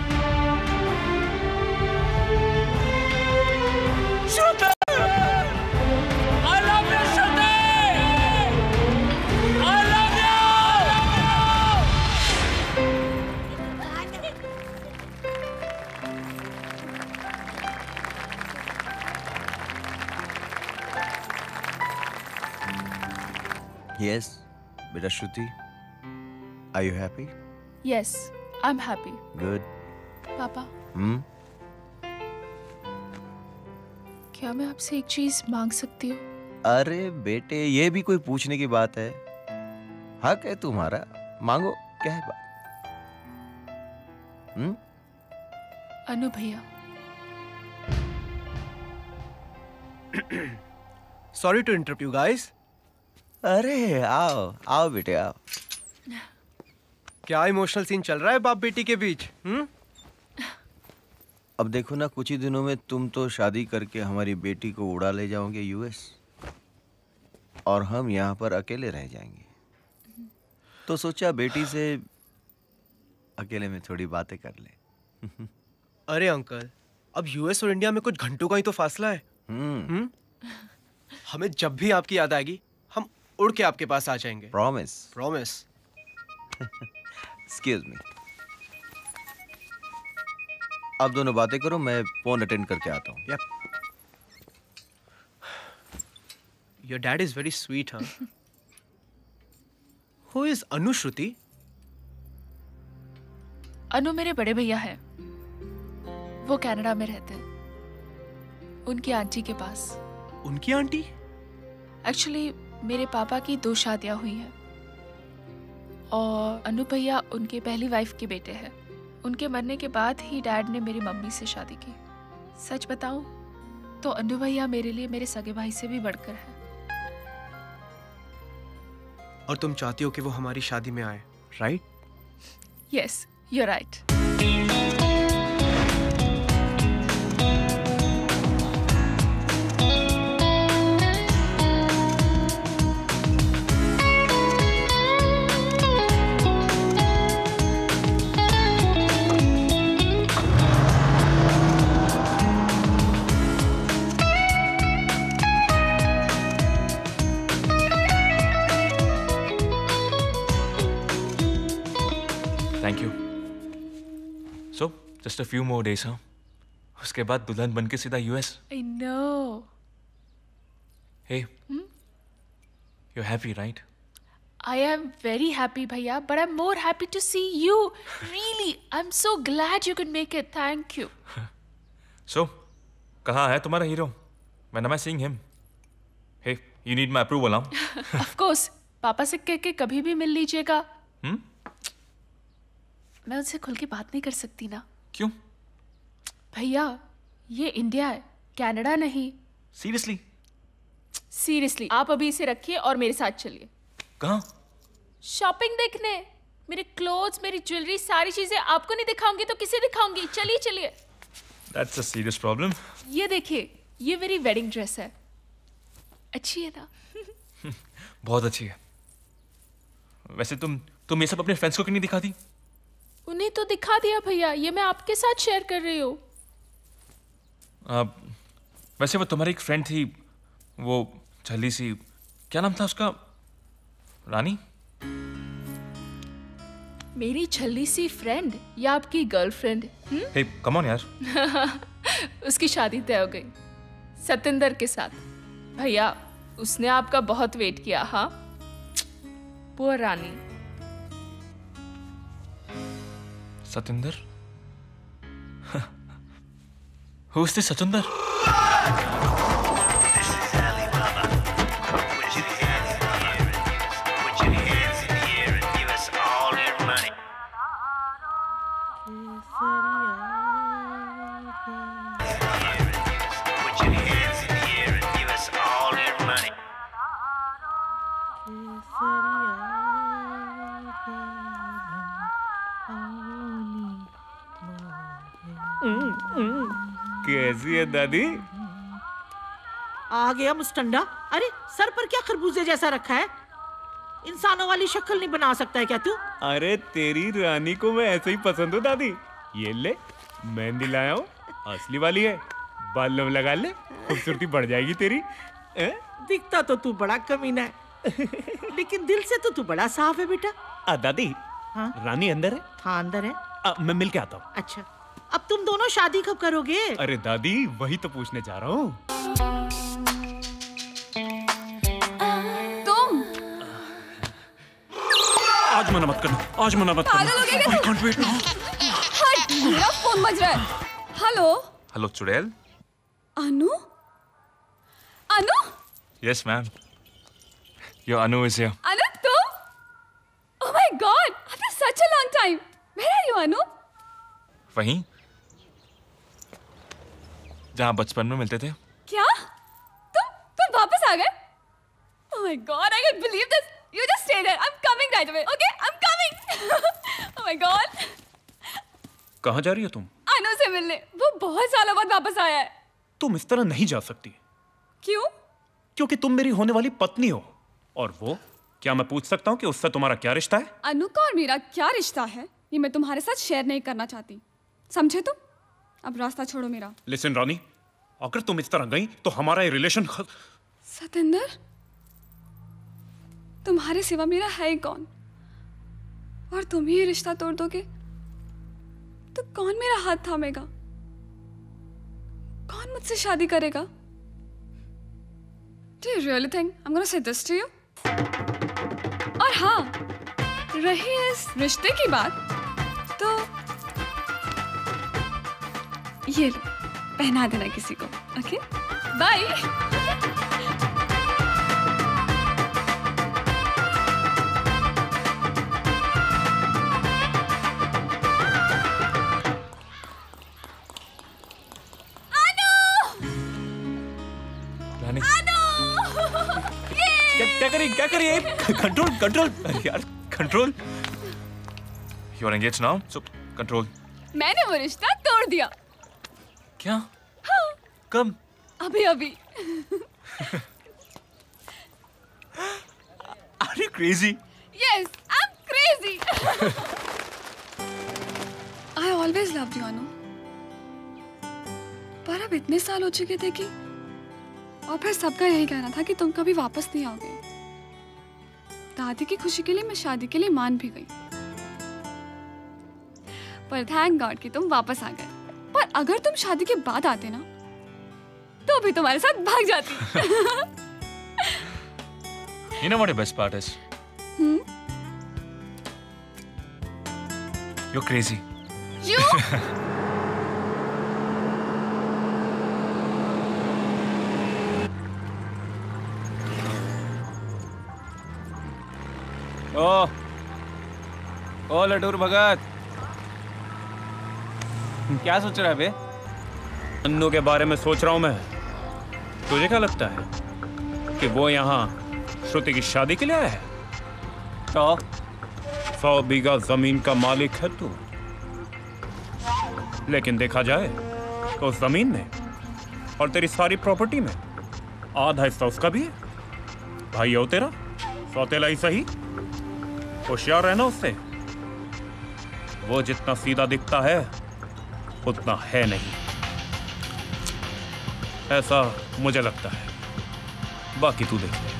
श्रुति! I love you, Shruti! I love you! Yes, beta Shruti, are you happy? Yes, I'm happy. Good. पापा, क्या मैं आपसे एक चीज मांग सकती हूँ? अरे बेटे, ये भी कोई पूछने की बात है? हक है तुम्हारा, मांगो, क्या है बात? अनु भैया। Sorry to interrupt you guys. अरे आओ आओ बेटे आओ। क्या इमोशनल सीन चल रहा है बाप बेटी के बीच? अब देखो ना, कुछ ही दिनों में तुम तो शादी करके हमारी बेटी को उड़ा ले जाओगे यूएस, और हम यहाँ पर अकेले रह जाएंगे। तो सोचा बेटी से अकेले में थोड़ी बातें कर ले। अरे अंकल, अब यूएस और इंडिया में कुछ घंटों का ही तो फासला है। हमें जब भी आपकी याद आएगी हम उड़ के आपके पास आ जाएंगे। प्रॉमिस। प्रॉमिस। Excuse me. आप दोनों बातें करो, मैं फोन अटेंड करके आता हूँ। Yep. Your dad is very sweet, huh? Who is Anu, Shruti? अनु मेरे बड़े भैया हैं। वो कनाडा में रहते हैं, उनकी आंटी के पास। उनकी आंटी? एक्चुअली मेरे पापा की 2 शादियां हुई हैं और अनु भैया उनके पहली वाइफ के बेटे हैं। उनके मरने के बाद ही डैड ने मेरी मम्मी से शादी की। सच बताऊं तो अनु भैया मेरे लिए मेरे सगे भाई से भी बढ़कर है। और तुम चाहती हो कि वो हमारी शादी में आए, right? Yes, you are right. Thank you. So just a few more days, हाँ? उसके बाद दुल्हन बन के सीधा US. I know. Hey, you happy, right? I am very happy, Bhaiya, but I'm more happy to see you. Really, I'm so glad you could make it. Thank you. सो कहाँ है तुम्हारा hero? When am I seeing him? Hey, you need my approval, huh? Of course, पापा से कह के कभी भी मिल लीजिएगा। मैं उनसे खुल के बात नहीं कर सकती ना। क्यों? भैया, ये इंडिया है, कनाडा नहीं। सीरियसली? सीरियसली, आप अभी इसे रखिए और मेरे साथ चलिए। कहाँ? शॉपिंग देखने। मेरे क्लोथ्स, मेरी ज्वेलरी, सारी चीजें आपको नहीं दिखाऊंगी तो किसे दिखाऊंगी? चलिए चलिए। That's a serious problem. ये देखिए, ये मेरी वेडिंग ड्रेस है। अच्छी है ना? बहुत अच्छी है। वैसे तुम ये सब अपने फ्रेंड्स को क्यों नहीं दिखाती? उन्हें तो दिखा दिया भैया, ये मैं आपके साथ शेयर कर रही हूँ। वैसे वो तुम्हारी एक फ्रेंड थी, वो छली सी, क्या नाम था उसका? रानी? मेरी छल्ली सी फ्रेंड या आपकी गर्लफ्रेंड? हे, कम ऑन यार। उसकी शादी तय हो गई सतेंद्र के साथ। भैया, उसने आपका बहुत वेट किया। हाँ, poor Rani. Satinder? Who's this Satinder? कैसी है दादी? आ गया मुस्टंडा। अरे सर पर क्या खरबूजे जैसा रखा है? इंसानों वाली शक्ल नहीं बना सकता है क्या तू? अरे तेरी रानी को मैं ऐसे ही पसंद हूँ दादी। ये ले, मेहंदी लाया हूँ, असली वाली है। बालों में लगा ले, खूबसूरती बढ़ जाएगी तेरी। दिखता तो तू बड़ा कमीना है, लेकिन दिल से तो तू बड़ा साफ है बेटा। दादी, हाँ? रानी अंदर है? हाँ अंदर है। मैं मिल के आता हूँ। अच्छा, अब तुम दोनों शादी कब करोगे? अरे दादी, वही तो पूछने जा रहा हूँ। तुम आज मना मत करना, आज मना मत करना। पागल हो गया क्या I can't wait now. हट, मेरा फोन बज रहा है। हेलो हेलो चुड़ैल। अनु? अनु? Yes, ma'am. Your Anu is here. अनु तुम? Oh my God! After such a long time. Where are you, Anu? वहीं जहाँ बचपन में मिलते थे। क्या? तुम वापस आ गए? Oh my God! I can't believe this. You just stay there. I'm coming right away. Okay? I'm coming. Oh my God! कहाँ जा रही हो तुम? अनु से मिलने। वो बहुत सालों बाद वापस आया है। तुम इस तरह नहीं जा सकती। क्यों? क्योंकि तुम मेरी होने वाली पत्नी हो। और वो, क्या मैं पूछ सकता हूँ कि उससे तुम्हारा क्या रिश्ता है? अनु का और मेरा क्या रिश्ता है, ये मैं तुम्हारे साथ शेयर नहीं करना चाहती। समझे तुम? अब रास्ता छोड़ो मेरा। लिसन रानी, अगर तुम इस तरह गई तो हमारा ये रिलेशन सतेंद्र? तुम्हारे सिवा मेरा है ही कौन? और तुम ही रिश्ता तोड़ दोगे तो कौन मेरा हाथ थामेगा? कौन मुझसे शादी करेगा? Do you really think I'm gonna say this to you? और हाँ, रही इस रिश्ते की बात, तो ये लो, पहना देना किसी को, ओके? बाय। क्या करिए? कंट्रोल कंट्रोल, अरे यार control. You are engaged now, so control. मैंने वो रिश्ता तोड़ दिया। क्या? हाँ। कब? अभी अभी। Are you crazy? Yes, I'm crazy. I always loved you, Anu. पर अब इतने साल हो चुके थे कि, और फिर सबका यही कहना था कि तुम कभी वापस नहीं आओगे। दादी की खुशी के लिए मैं शादी के लिए मान भी गई, पर थैंक गॉड कि तुम वापस आ गए। पर अगर तुम शादी के बाद आते ना, तो भी तुम्हारे साथ भाग जाती। You know what the best part is? You're crazy. You? ओ लटूर भगत, क्या सोच रहा है बे? अन्नू के बारे में सोच रहा हूं मैं। तुझे क्या लगता है कि वो यहाँ श्रुति की शादी के लिए आया है? 100 बीघा जमीन का मालिक है तू, लेकिन देखा जाए तो उस जमीन में और तेरी सारी प्रॉपर्टी में आधा हिस्सा उसका भी है। भाई हो तेरा, सौतेला ही सही, होशियार रहना उससे। वो जितना सीधा दिखता है उतना है नहीं, ऐसा मुझे लगता है। बाकी तू देख ले।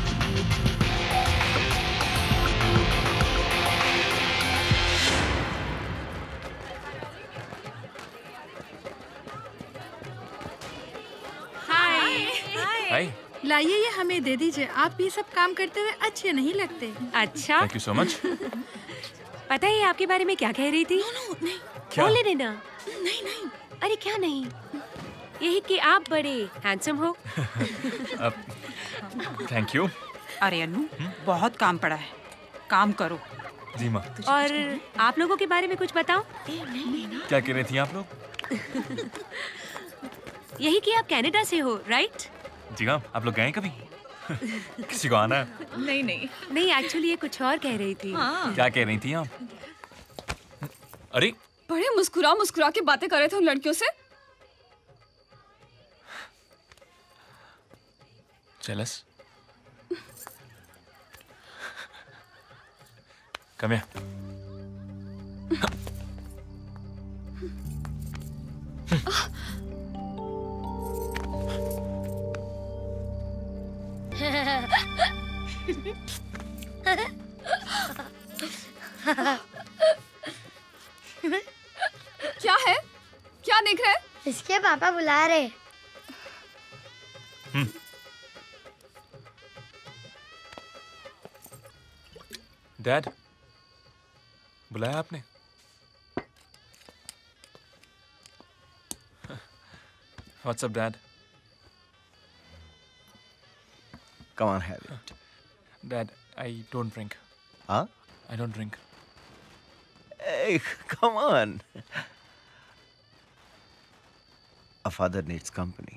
Hi. लाइए, ये हमें दे दीजिए। आप भी सब काम करते हुए अच्छे नहीं लगते। अच्छा, Thank you so much. पता है आपके बारे में क्या कह रही थी? नहीं। क्या? बोले देना। नहीं। अरे क्या नहीं? यही कि आप बड़े हैंडसम हो। Thank you. अरे अनु, बहुत काम पड़ा है, काम करो। जी माँ। और आप लोगों के बारे में कुछ बताओ। क्या कह रही थी आप लोग? यही कि आप कनाडा से हो, राइट? जी हाँ, आप लोग गए कभी? किसी को आना है? नहीं, एक्चुअली ये कुछ और कह रही थी। क्या कह रही थी आप? अरे बड़े मुस्कुरा के बातें कर रहे थे उन लड़कियों से। Jealous? Come here. क्या है? क्या देख रहे हैं? इसके पापा बुला रहे। डैड, बुलाया आपने? What's up, Dad? Come on, have it. Dad, I don't drink. Huh? I don't drink. Hey, come on. A father needs company.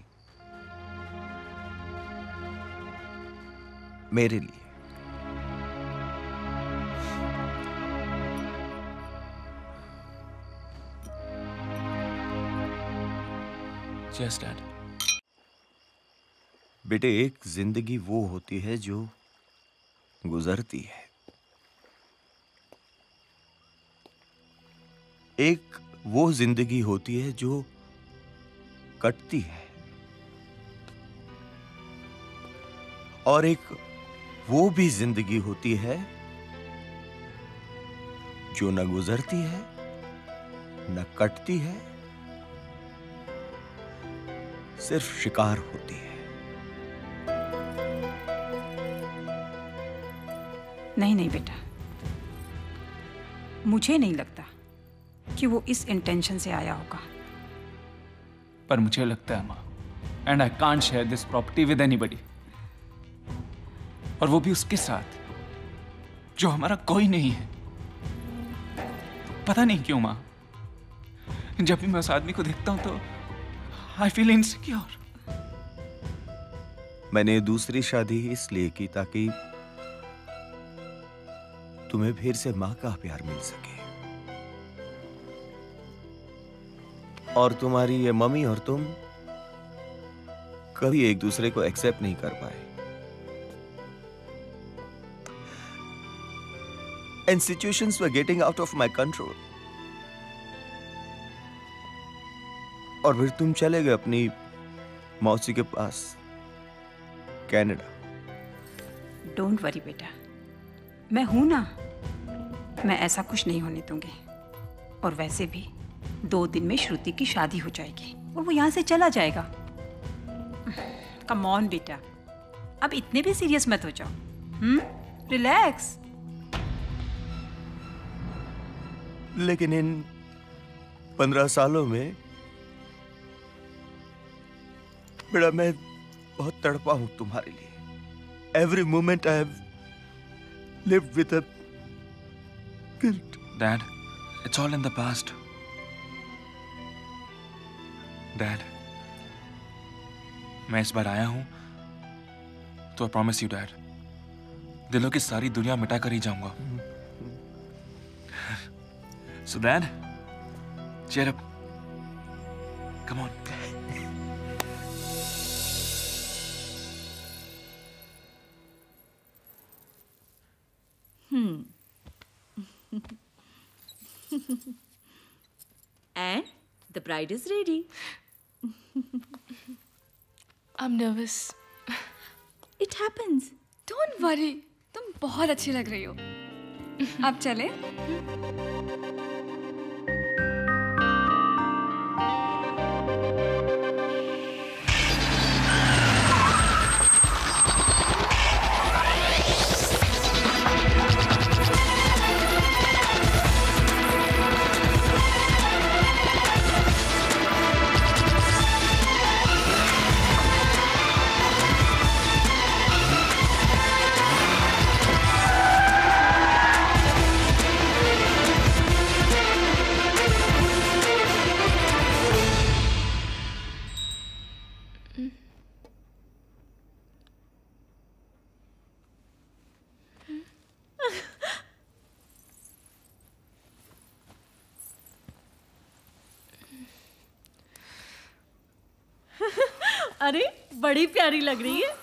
मेरे लिए। Yes, Dad. बेटे, एक जिंदगी वो होती है जो गुजरती है, एक वो जिंदगी होती है जो कटती है, और एक वो भी जिंदगी होती है जो न गुजरती है न कटती है, सिर्फ शिकार होती है। नहीं नहीं बेटा, मुझे नहीं लगता कि वो इस इंटेंशन से आया होगा। पर मुझे लगता है माँ, and I can't share this property with anybody, और वो भी उसके साथ जो हमारा कोई नहीं है। पता नहीं क्यों माँ, जब भी मैं उस आदमी को देखता हूं तो आई फील इनसिक्योर। मैंने दूसरी शादी इसलिए की ताकि तुम्हें फिर से मां का प्यार मिल सके, और तुम्हारी ये मम्मी और तुम कभी एक दूसरे को एक्सेप्ट नहीं कर पाए, and situations were getting out of my control। और फिर तुम चले गए अपनी मौसी के पास कनाडा। डोंट वरी बेटा, मैं हूं ना, मैं ऐसा कुछ नहीं होने दूंगी। और वैसे भी 2 दिन में श्रुति की शादी हो जाएगी और वो यहां से चला जाएगा। कम ऑन बेटा, अब इतने भी सीरियस मत हो जाओ। रिलैक्स। लेकिन इन 15 सालों में बेटा मैं बहुत तड़पा हूं तुम्हारे लिए। Every moment I have lived with a guilt. Dad, it's all in the past. Dad, मैं इस बार आया हूं तो आई प्रॉमिस यू डैड, दिलों की सारी दुनिया मिटा कर ही जाऊंगा। So Dad, cheer up. Come on. And the bride is ready. I'm nervous. It happens. Don't worry. तुम बहुत अच्छी लग रही हो। अब चले? अरे बड़ी प्यारी लग रही है।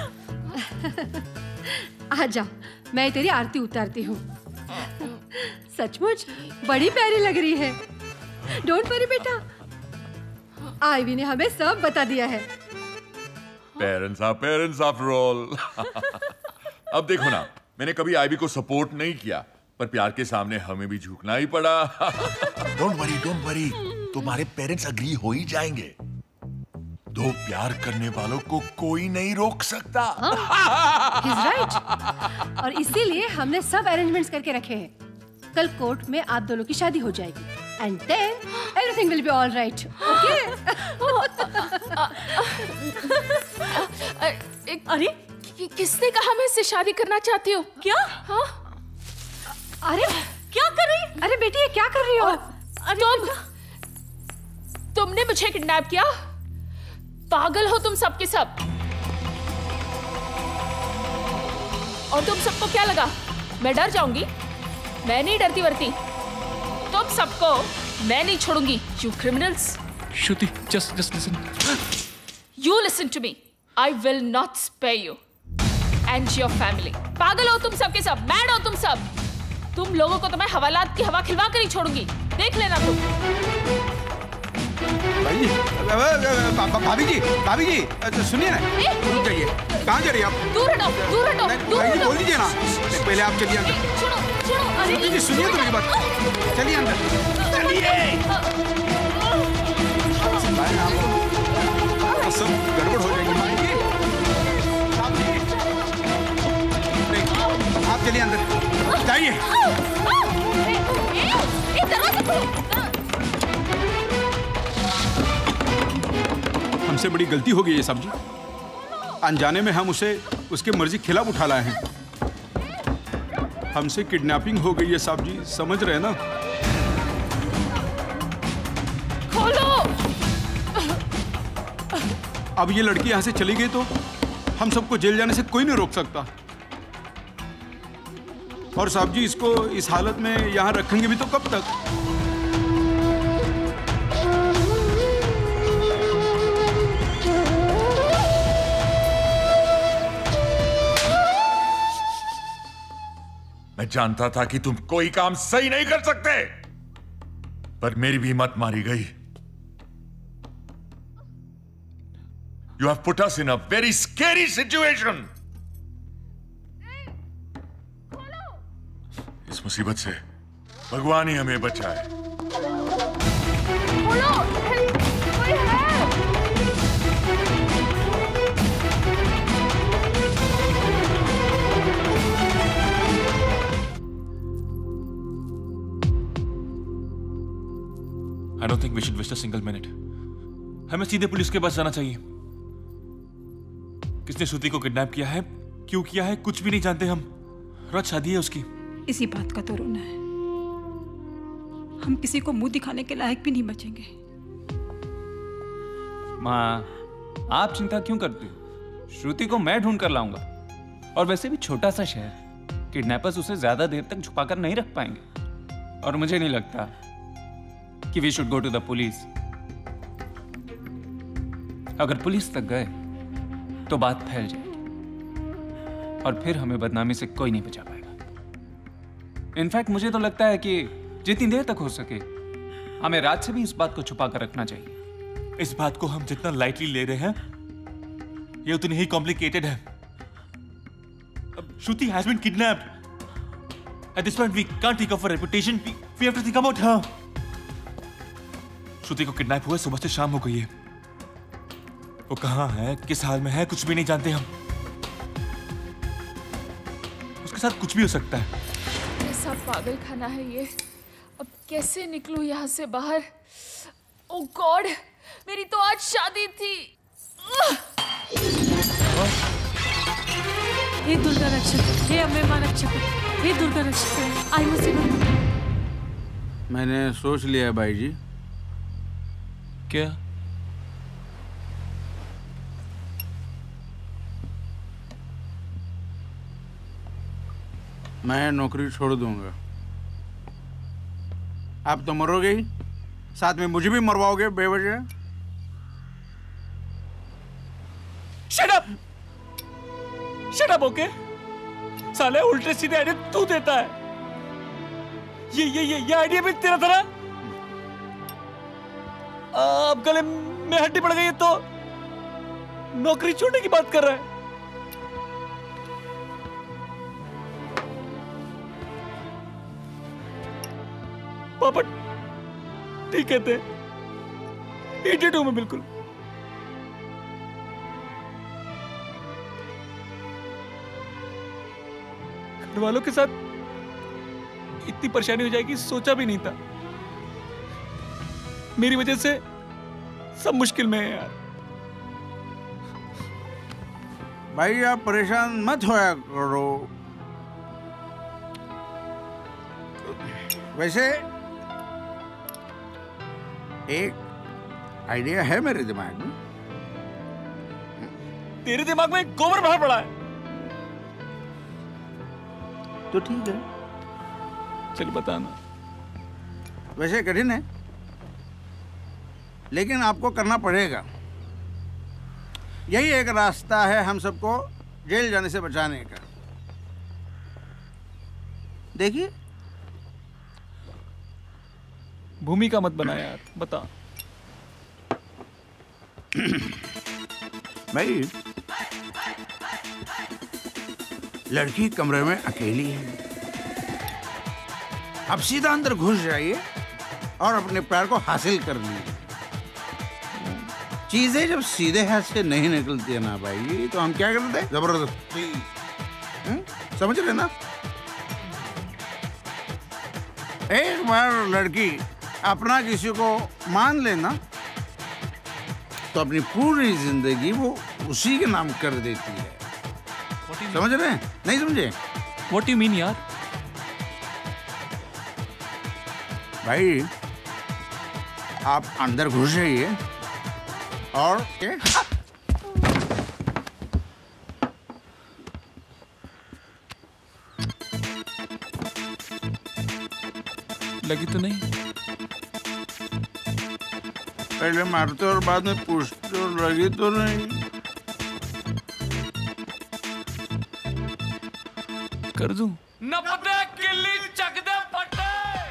आजा, मैं तेरी आरती उतारती हूँ। सचमुच बड़ी प्यारी लग रही है। डोंट वरी बेटा, आईवी ने हमें सब बता दिया है। Parents after all. अब देखो ना, मैंने कभी आईवी को सपोर्ट नहीं किया, पर प्यार के सामने हमें भी झुकना ही पड़ा। डोंट वरी, तुम्हारे पेरेंट्स अग्री हो ही जाएंगे। 2 प्यार करने वालों को कोई नहीं रोक सकता। He's right। और इसीलिए हमने सब अरेंजमेंट्स करके रखे हैं। कल कोर्ट में आप दोनों की शादी हो जाएगी, and then everything will be all right. अरे किसने कहा मैं इससे शादी करना चाहती हूँ? क्या? हाँ? अरे क्या कर रही? अरे बेटी, ये क्या कर रही हो? तुमने मुझे किडनैप किया? पागल हो तुम सब के सब। और तुम सबको क्या लगा मैं डर जाऊंगी? मैं नहीं डरती वरती। तुम सबको मैं नहीं छोड़ूंगी, you criminals। Shruti, just listen. You listen to me. I will not spare you and your family। पागल हो तुम सब के सब, मैड हो तुम सब। तुम लोगों को तो मैं हवालात की हवा खिलवा कर ही छोड़ूंगी, देख लेना तुम। भाभी जी सुनिए ना, रुक जाइए। कहाँ जा रही हैं आप? दूर हटो, दूर हटो, दूर भाई जी हटो। बोल दीजिए ना, पहले आप चलिए अंदर। सुनो, अरे भाभी जी सुनिए तो मेरी बात, चलिए अंदर, चलिए। सब गड़बड़ हो जाएगी भाई जी। आप चलिए अंदर, जाइए। हमसे बड़ी गलती हो गई है साहब जी, अनजाने में हम उसे उसके मर्जी खिलाफ उठा लाए हैं। हमसे किडनैपिंग हो गई है साहब जी, समझ रहे हैं ना? खोलो। अब ये लड़की यहाँ से चली गई तो हम सबको जेल जाने से कोई नहीं रोक सकता। और साहब जी इसको इस हालत में यहाँ रखेंगे भी तो कब तक? मैं जानता था कि तुम कोई काम सही नहीं कर सकते, पर मेरी भी हिम्मत मारी गई। You have put us in a very scary situation. इस मुसीबत से भगवान ही हमें बचाए। I don't think we should waste a single minute. हमें सीधे पुलिस के पास जाना चाहिए। किसने श्रुति को किडनैप किया है, क्यों किया है, कुछ भी नहीं जानते हम। रात शादी है उसकी। इसी बात का तो रोना है। हम किसी को मुंह दिखाने के लायक भी नहीं बचेंगे। माँ, आप चिंता क्यों करती हो? श्रुति को मैं ढूंढ कर लाऊंगा। और वैसे भी छोटा सा शहर, किडनैपर्स उसे ज्यादा देर तक छुपाकर नहीं रख पाएंगे। और मुझे नहीं लगता कि we should go to the police. अगर पुलिस तक गए तो बात फैल जाएगी और फिर हमें बदनामी से कोई नहीं बचा पाएगा। इनफैक्ट मुझे तो लगता है कि जितनी देर तक हो सके हमें रात से भी इस बात को छुपा कर रखना चाहिए। इस बात को हम जितना लाइटली ले रहे हैं, ये उतनी ही कॉम्प्लिकेटेड है। Shruti has been kidnapped. At this point, we can't think of her reputation. We have to think about her. Shruti को किडनैप हुए सुबह से शाम हो गई है। वो कहाँ है, किस हाल में है, कुछ भी नहीं जानते हम। उसके साथ कुछ भी हो सकता है। कैसा पागल खाना है ये। अब कैसे निकलूं यहाँ से बाहर? ओह गॉड, मेरी तो आज शादी थी। हे दुर्गा रक्षक, हे अम्बे मां रक्षक, हे दुर्गा रक्षक, आई मुसीबत। मैंने सोच लिया है भाई जी। क्या? मैं नौकरी छोड़ दूंगा। आप तो मरोगे ही, साथ में मुझे भी मरवाओगे बेवजह। Shut up! Shut up, okay? साले उल्टे सीधे आइडिया तू देता है। ये आइडिया भी तेरा था ना? अब गले में हड्डी पड़ गई है तो नौकरी छोड़ने की बात कर रहा है। पापा ठीक कहते हैं, इडियट हूं मैं बिल्कुल। घर वालों के साथ इतनी परेशानी हो जाएगी सोचा भी नहीं था। मेरी वजह से सब मुश्किल में है यार। भाई आप परेशान मत होया करो। वैसे एक आइडिया है मेरे दिमाग में। तेरे दिमाग में गोबर बाहर पड़ा है तो ठीक है, चल बताना। वैसे कठिन है लेकिन आपको करना पड़ेगा। यही एक रास्ता है हम सबको जेल जाने से बचाने का। देखिए, भूमिका मत बना यार, बता। भाई लड़की कमरे में अकेली है, अब सीधा अंदर घुस जाइए और अपने प्यार को हासिल कर लीजिए। चीजें जब सीधे हाथ से नहीं निकलती है ना भाई, तो हम क्या करते हैं? जबरदस्ती। समझ रहे ना? एक बार लड़की अपना किसी को मान लेना तो अपनी पूरी जिंदगी वो उसी के नाम कर देती है। समझ रहे हैं? नहीं समझे? What you mean यार? भाई आप अंदर घुस जाइए और लगी तो नहीं? पहले मारते और बाद में पूछते और लगी तो नहीं। कर दूं? न पते किल्ली चक दे पटे।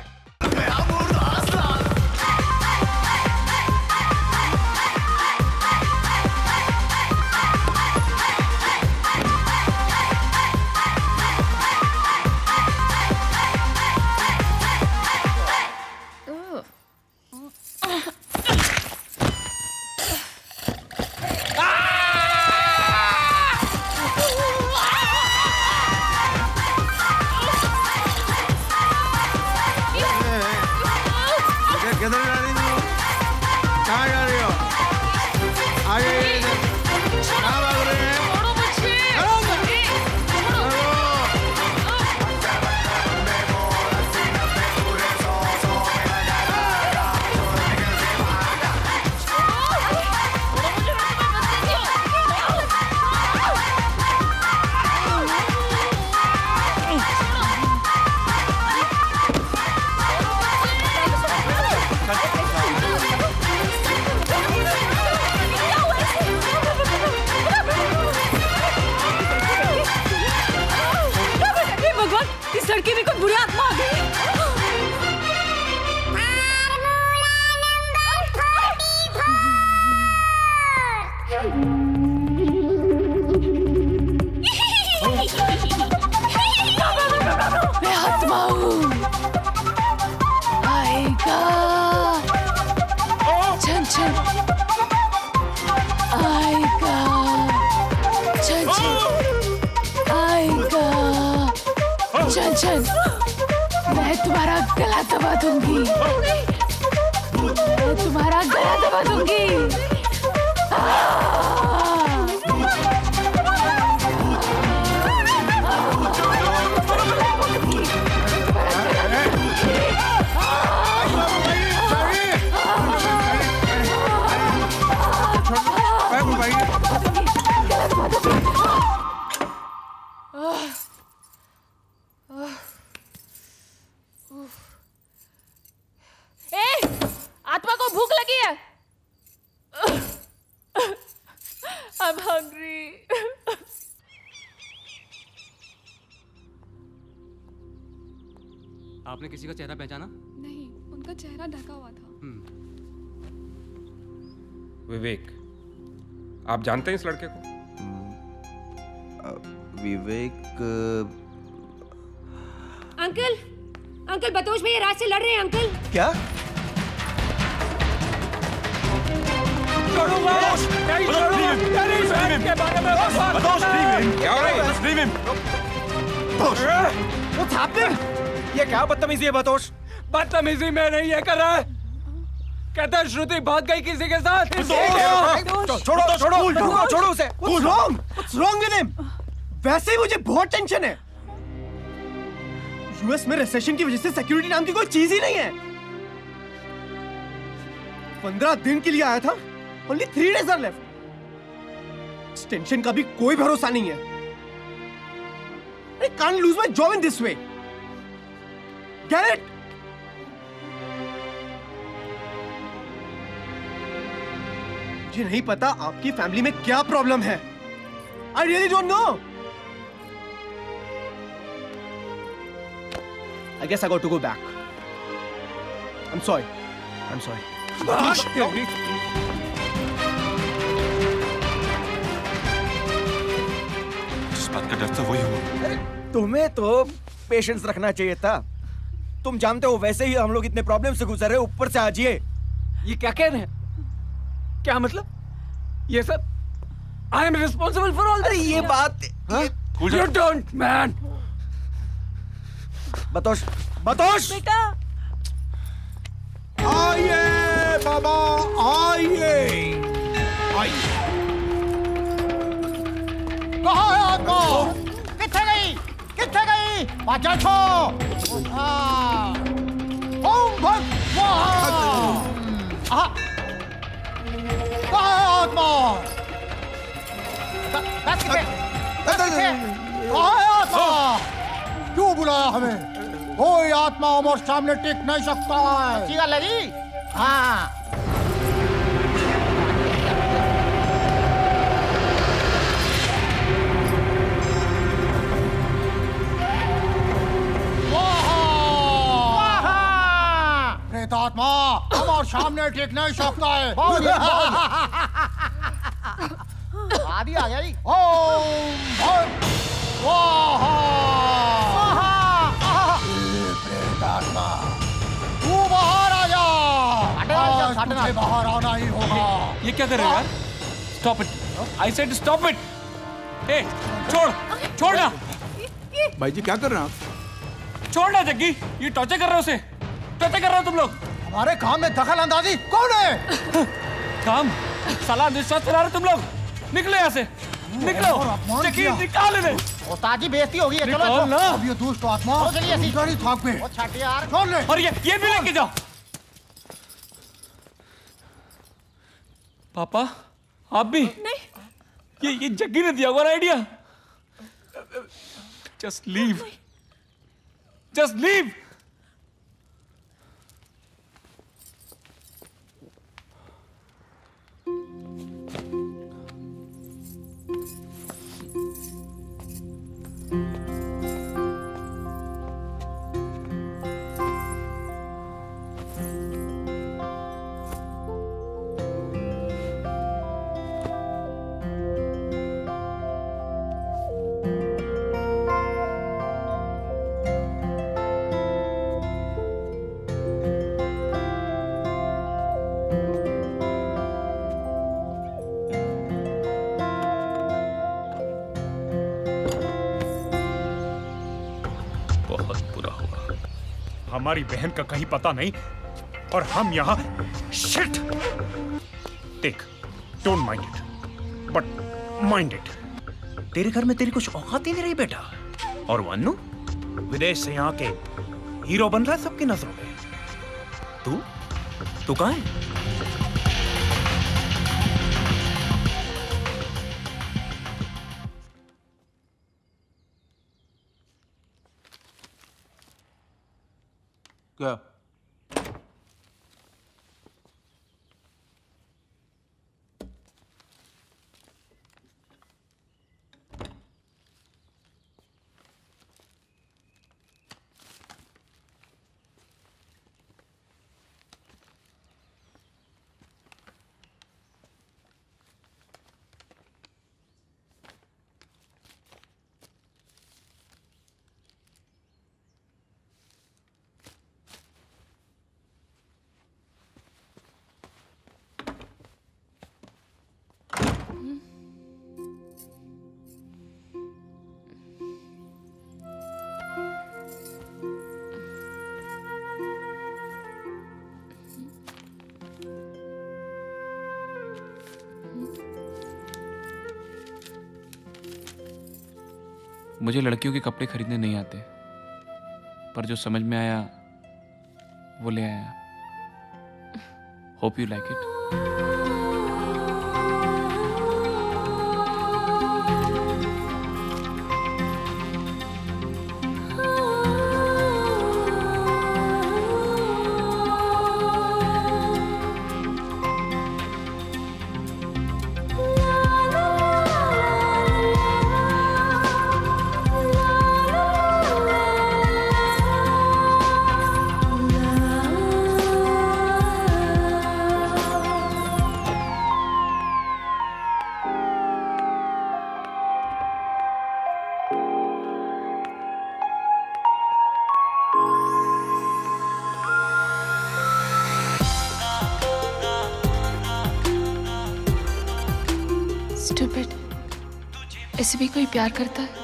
मैं तुम्हारा गला दबा दूंगी। मैं तुम्हारा गला दबा दूंगी। आत्मा को भूख लगी है। I'm hungry. आपने किसी का चेहरा पहचाना? नहीं, उनका चेहरा ढका हुआ था। विवेक, आप जानते हैं इस लड़के को? विवेक अंकल, अंकल बतौश भैया रात से लड़ रहे हैं अंकल। क्या? ये क्या बदतमीजी है बतौश? बदतमीजी में नहीं ये कर रहा है। कहता है श्रुति भाग गई किसी के साथ। छोड़ो उसे। What's wrong with him? वैसे ही मुझे बहुत टेंशन है। यूएस में रिसेशन की वजह से सिक्योरिटी नाम की कोई चीज ही नहीं है। 15 दिन के लिए आया था। Only 3 days are left. इस टेंशन का भी कोई भरोसा नहीं है। I can't lose my job in this way. Get it? मुझे नहीं पता आपकी फैमिली में क्या प्रॉब्लम है। I really don't know. I guess I got to go back. I'm sorry. डर था वही हुआ। तुम्हें तो पेशेंस रखना चाहिए था। तुम जानते हो वैसे ही हम लोग इतने प्रॉब्लम से गुजर रहे, ऊपर से आज ये क्या कह रहे हैं? क्या मतलब? ये सब I am responsible for all this. ये बात You don't, man. बतोश बेटा आइए बाबा, आइए कहाँ है आत्मा? किथे गई बाजा छो ओम भक्त स्वाहा। कहाँ है आत्मा? कहाँ है आत्मा? क्यों बुलाया हमें? कोई आत्मा हमारे सामने टिक नहीं सकता है। अच्छी गल लगी। हाँ प्रेतात्मा हमारे सामने टिक नहीं सकता है। आदि आ गई। ओम भक्त स्वाहा। प्रेतात्मा तू बाहर आ जा। आज तुझे बाहर आना ही होगा। ये क्या कर रहे हो यार? Stop it, I said stop it. ए, छोड़ ना। भाई जी क्या कर रहे हैं आप? छोड़ ना जग्गी, ये टॉर्चर कर रहे हो उसे। टॉर्चर कर रहे हो तुम लोग। हमारे काम में दखल अंदाजी कौन है? काम साला अंधविश्वास फैला रहे तुम लोग। निकलो यहाँ से, निकलो। जग्गी निकाल इन्हें। ताजी बेइज्जती होगी। चलो ना। अब ये दुष्ट आत्मा गाड़ी थाक पे। वो छट यार। छोड़ ले। और ये भी लेके जाओ। पापा आप भी? नहीं। ये जग्गी ने दिया हुआ idea. Just leave, just leave. हमारी बहन का कहीं पता नहीं और हम यहाँ शिट। देख, don't mind it but mind it. तेरे घर में तेरी कुछ औकात ही नहीं रही बेटा। और वन्नू विदेश से यहाँ के हीरो बन रहा है सबकी नजरों में। तू कहाँ है? क्या? मुझे लड़कियों के कपड़े खरीदने नहीं आते, पर जो समझ में आया वो ले आया। Hope you like it. ऐसे भी कोई प्यार करता है?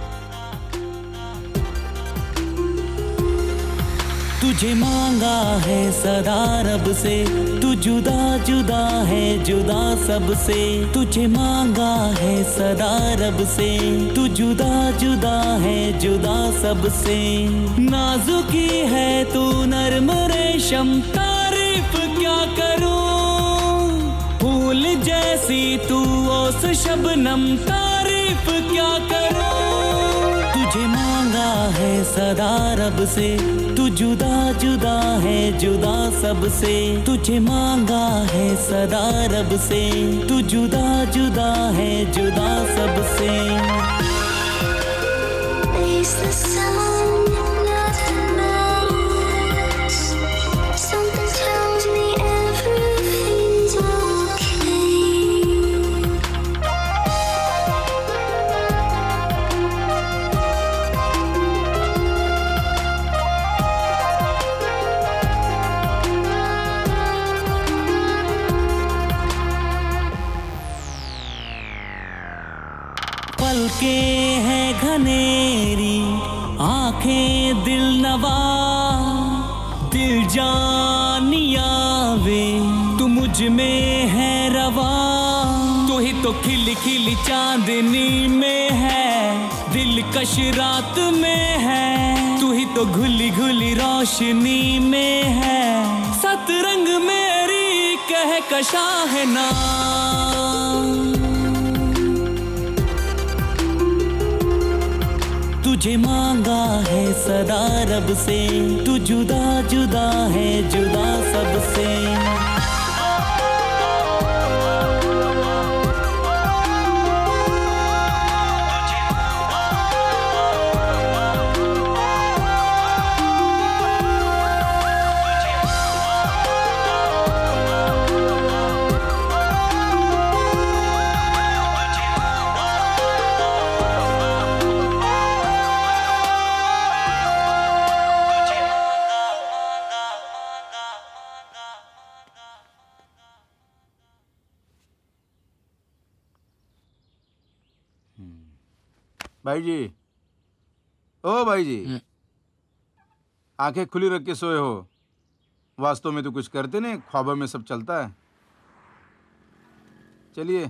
तुझे मांगा है सदा रब से, तू जुदा जुदा है जुदा सबसे। तुझे मांगा है सदा रब से, तू जुदा जुदा है जुदा सबसे। नाजुकी है तू नर्म रेशम, तारीफ क्या करूं। फूल जैसी तू ओस शबनम, तारीफ क्या करूं। तुझे मांगा है सदा रब से, तू जुदा जुदा है जुदा सबसे। तुझे मांगा है सदा रब से, तू जुदा जुदा है जुदा सबसे। पलकें हैं घनेरी, आंखें दिल नवा, दिल जानिया वे तू मुझ में है रवा। तू ही तो खिली खिली चांदनी में है, दिलकश रात में है। तू ही तो घुली घुली रोशनी में है, सतरंग मेरी कहकशा है ना। तुझे मांगा है सदा रब से, तू जुदा जुदा है जुदा सबसे। भाई जी, ओ भाई जी, आंखें खुली रख के सोए हो। वास्तव में तो कुछ करते नहीं, ख्वाबों में सब चलता है। चलिए।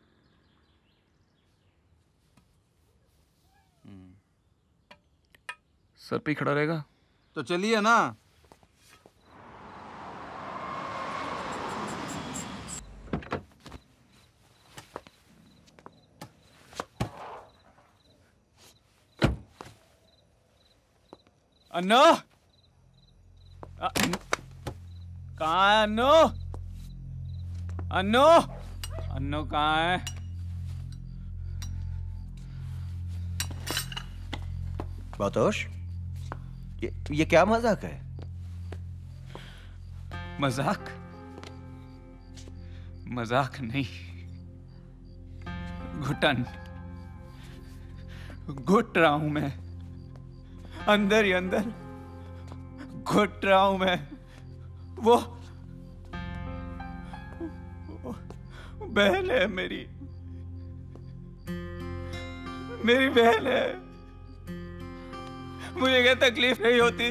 सर पे खड़ा रहेगा तो चलिए ना। अन्नो, कहाँ है अन्नो? अन्नो, अन्नो कहाँ है? बातोश, ये क्या मजाक है? मजाक? मजाक नहीं, घुटन घुट रहा हूं मैं, अंदर ही अंदर घुट रहा हूं मैं। वो बहन है मेरी बहन है। मुझे क्या तकलीफ नहीं होती,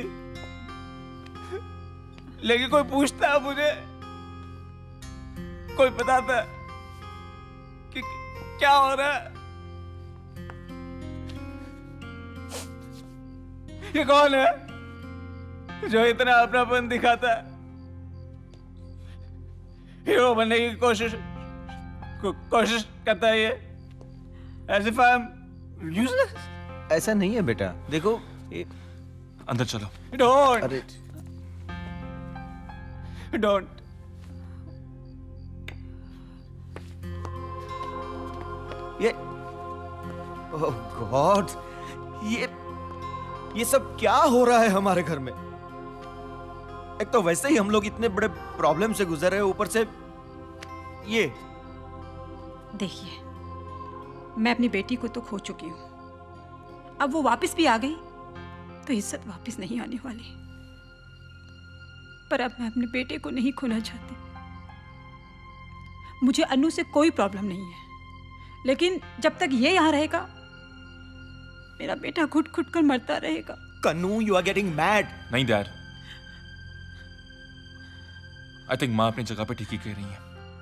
लेकिन कोई पूछता है मुझे, कोई बताता है कि क्या हो रहा है। ये कौन है जो इतना अपनापन दिखाता है? हीरो बनने की कोशिश करता है ये, as if I'm useless। ऐसा नहीं है बेटा, देखो अंदर चलो। Don't। अरे Don't। ये ओह गॉड, ये सब क्या हो रहा है हमारे घर में? एक तो वैसे ही हम लोग इतने बड़े प्रॉब्लम से गुजर रहे हैं, ऊपर से ये। देखिए, मैं अपनी बेटी को तो खो चुकी हूं, अब वो वापस भी आ गई तो इज्जत वापस नहीं आने वाली। पर अब मैं अपने बेटे को नहीं खोना चाहती। मुझे अनु से कोई प्रॉब्लम नहीं है, लेकिन जब तक ये यहाँ रहेगा मेरा बेटा घुट घुट कर मरता रहेगा। Kannu, you are getting mad. नहीं डैड, आई थिंक माँ अपनी जगह पे ठीक ही कह रही है।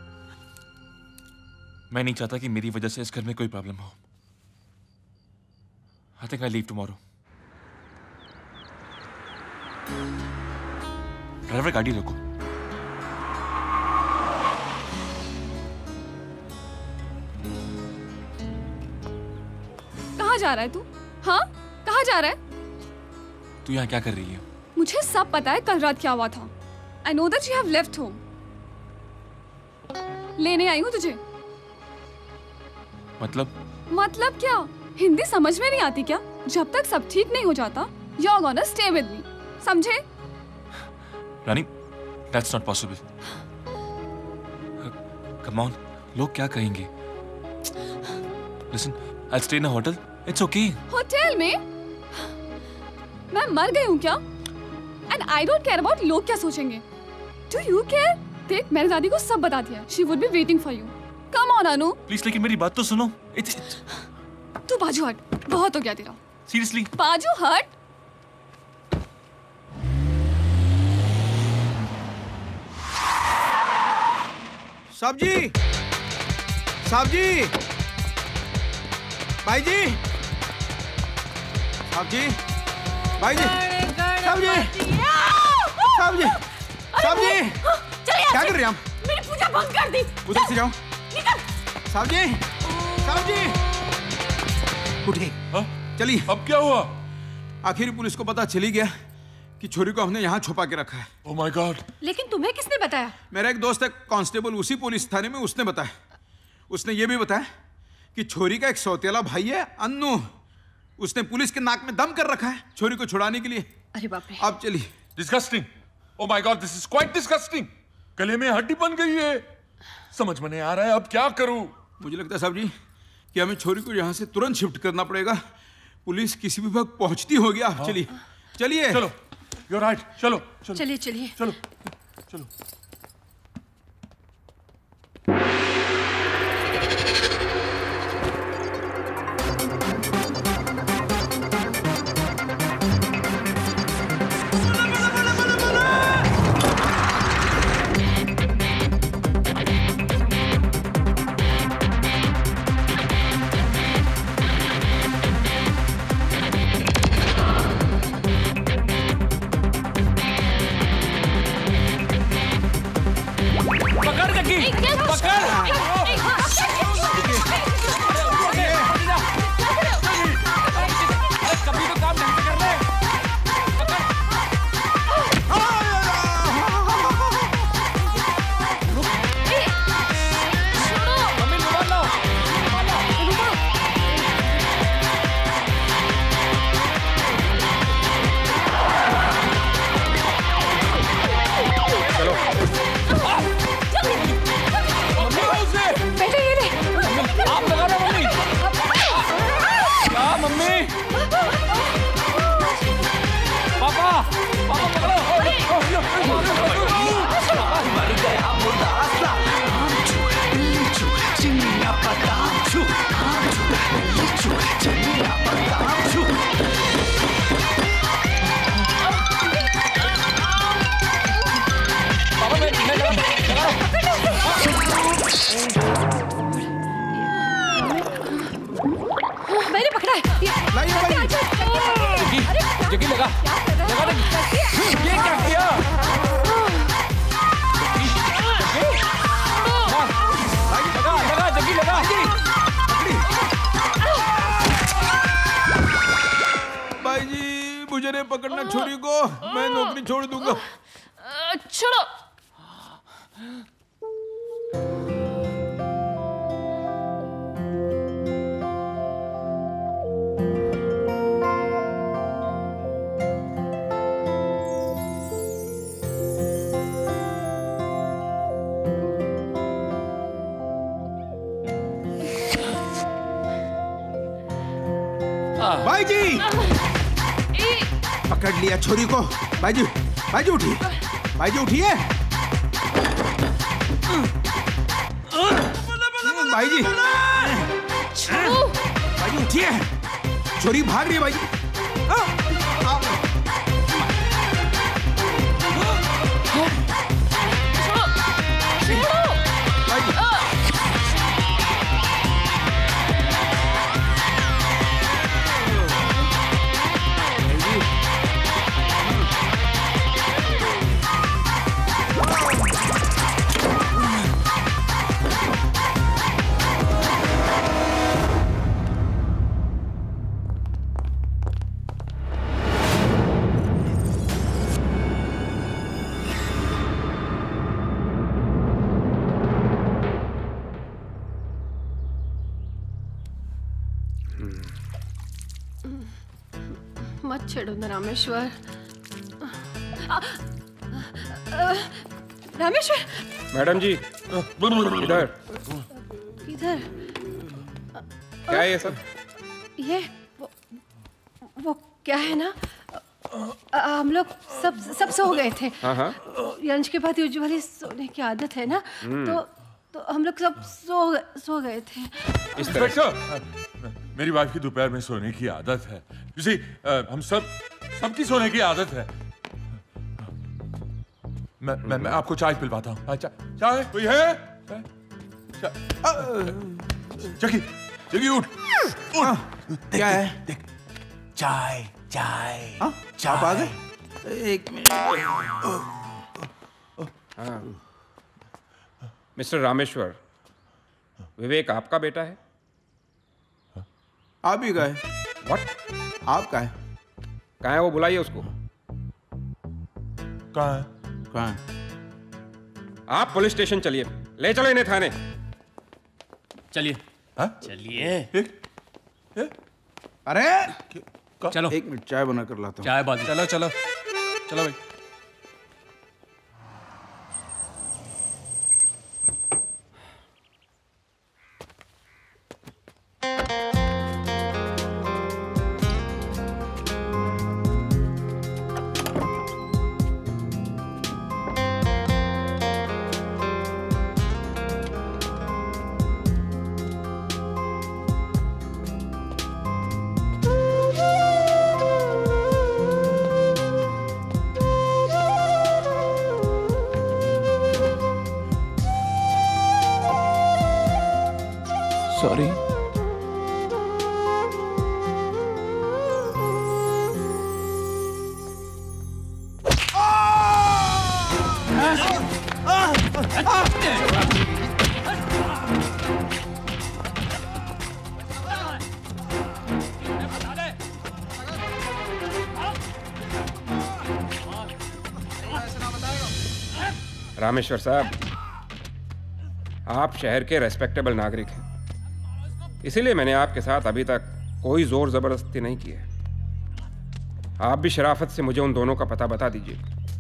मैं नहीं चाहता कि मेरी वजह से इस घर में कोई प्रॉब्लम हो। I think I leave tomorrow. Driver, गाड़ी रोको। कहाँ जा रहा है तू? हाँ, कहाँ जा रहा है? तू यहाँ क्या कर रही है? मुझे सब पता है कल रात क्या हुआ था। I know that you have left home. लेने आई हूँ तुझे। मतलब क्या? हिंदी समझ में नहीं आती क्या? जब तक सब ठीक नहीं हो जाता, you're gonna stay with me. समझे? रानी, that's not possible. Come on, लोग क्या कहेंगे? Listen, I'll stay in a hotel. It's okay. Hotel में? मैं मर गई हूँ क्या? And I don't care about लोग क्या सोचेंगे. Do you care? देख, मैंने दादी को सब बता दिया. She would be waiting for you. Come on, Anu. Please, लेकिन मेरी बात तो सुनो. तू बाजू हट. बहुत हो गया तेरा. Seriously? बाजू हट. साहब जी, भाई जी, साहब जी, भाई जी, साहब जी, क्या कर रहे हैं हम? मेरी पूजा भंग कर दी। उधर से जाओ। निकल। साहब जी, उठिए। चलिए। अब क्या हुआ? आखिर पुलिस को पता चली गया कि छोरी को हमने यहाँ छुपा के रखा है। Oh my God! लेकिन तुम्हें किसने बताया? मेरा एक दोस्त है कांस्टेबल, उसी पुलिस थाने में, उसने बताया। उसने ये भी बताया कि छोरी का एक सौतेला भाई है अन्नू, उसने पुलिस के नाक में दम कर रखा है छोरी को छुड़ाने के लिए। अरे बाप रे। अब चलिए। Disgusting! Oh my God, this is quite disgusting! गले में हड्डी बन गई है। समझ में नहीं आ रहा है अब क्या करूं। मुझे लगता है साहब जी कि हमें छोरी को यहाँ से तुरंत शिफ्ट करना पड़ेगा। पुलिस किसी भी वक्त पहुंचती होगी। आप चलिए। चलो। You're right. चलो। चलिए। मैंने पकड़ा है। जगी लगा। ये क्या किया? लगा जगी लगा। भाई जी मुझे नहीं पकड़ना छोरी को, मैं नौकरी छोड़ दूंगा। छोड़ो। भाई जी पकड़ लिया छोरी को। भाई जी उठिए। भाई जी उठिए। भाई जी छोड़ो। भाई उठिए, चोरी भाग रही है भाई। मत छेड़ो ना रामेश्वर। रामेश्वर मैडम जी, इधर। किधर? क्या है ये सब? ये वो क्या है ना, हम लोग सब सो गए थे। हाँ हाँ। लंच के बाद यूजुअली सोने की आदत है ना, तो हम लोग सब सो गए थे। इंस्पेक्टर, मेरी वाइफ की दोपहर में सोने की आदत है। किसी हम सबकी सोने की आदत है। मैं आपको चाय पिलवाता हूँ। चाय कोई है? जगी उठ। क्या है? देख, चाय चाय आप आ गए? एक मिनट। हाँ। मिस्टर रामेश्वर, विवेक आपका बेटा है? आप ही गए? What? आप कहाँ है? कहाँ है वो, बुलाइए उसको। कहाँ है? कहाँ है? आप पुलिस स्टेशन चलिए, ले चलो इन्हें थाने। चलिए। चलिए। अरे चलो, एक मिनट, चाय बना कर लाता हूँ। चाय बाद। चलो चलो चलो भाई। सॉरी। रामेश्वर साहब, आप शहर के रेस्पेक्टेबल नागरिक हैं, इसीलिए मैंने आपके साथ अभी तक कोई जोर जबरदस्ती नहीं की है। आप भी शराफत से मुझे उन दोनों का पता बता दीजिए,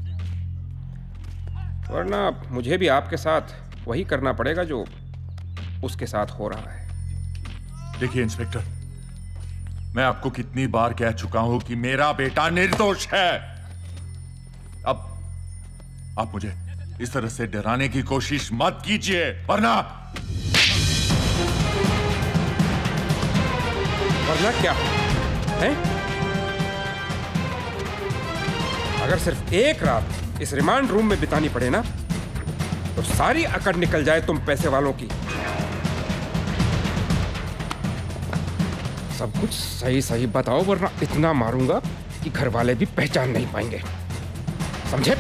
वरना मुझे भी आपके साथ वही करना पड़ेगा जो उसके साथ हो रहा है। देखिए इंस्पेक्टर, मैं आपको कितनी बार कह चुका हूं कि मेरा बेटा निर्दोष है। अब आप मुझे इस तरह से डराने की कोशिश मत कीजिए, वरना क्या है? अगर सिर्फ एक रात इस रिमांड रूम में बितानी पड़े ना, तो सारी अकड़ निकल जाए तुम पैसे वालों की। सब कुछ सही सही बताओ, वरना इतना मारूंगा कि घर वाले भी पहचान नहीं पाएंगे, समझे?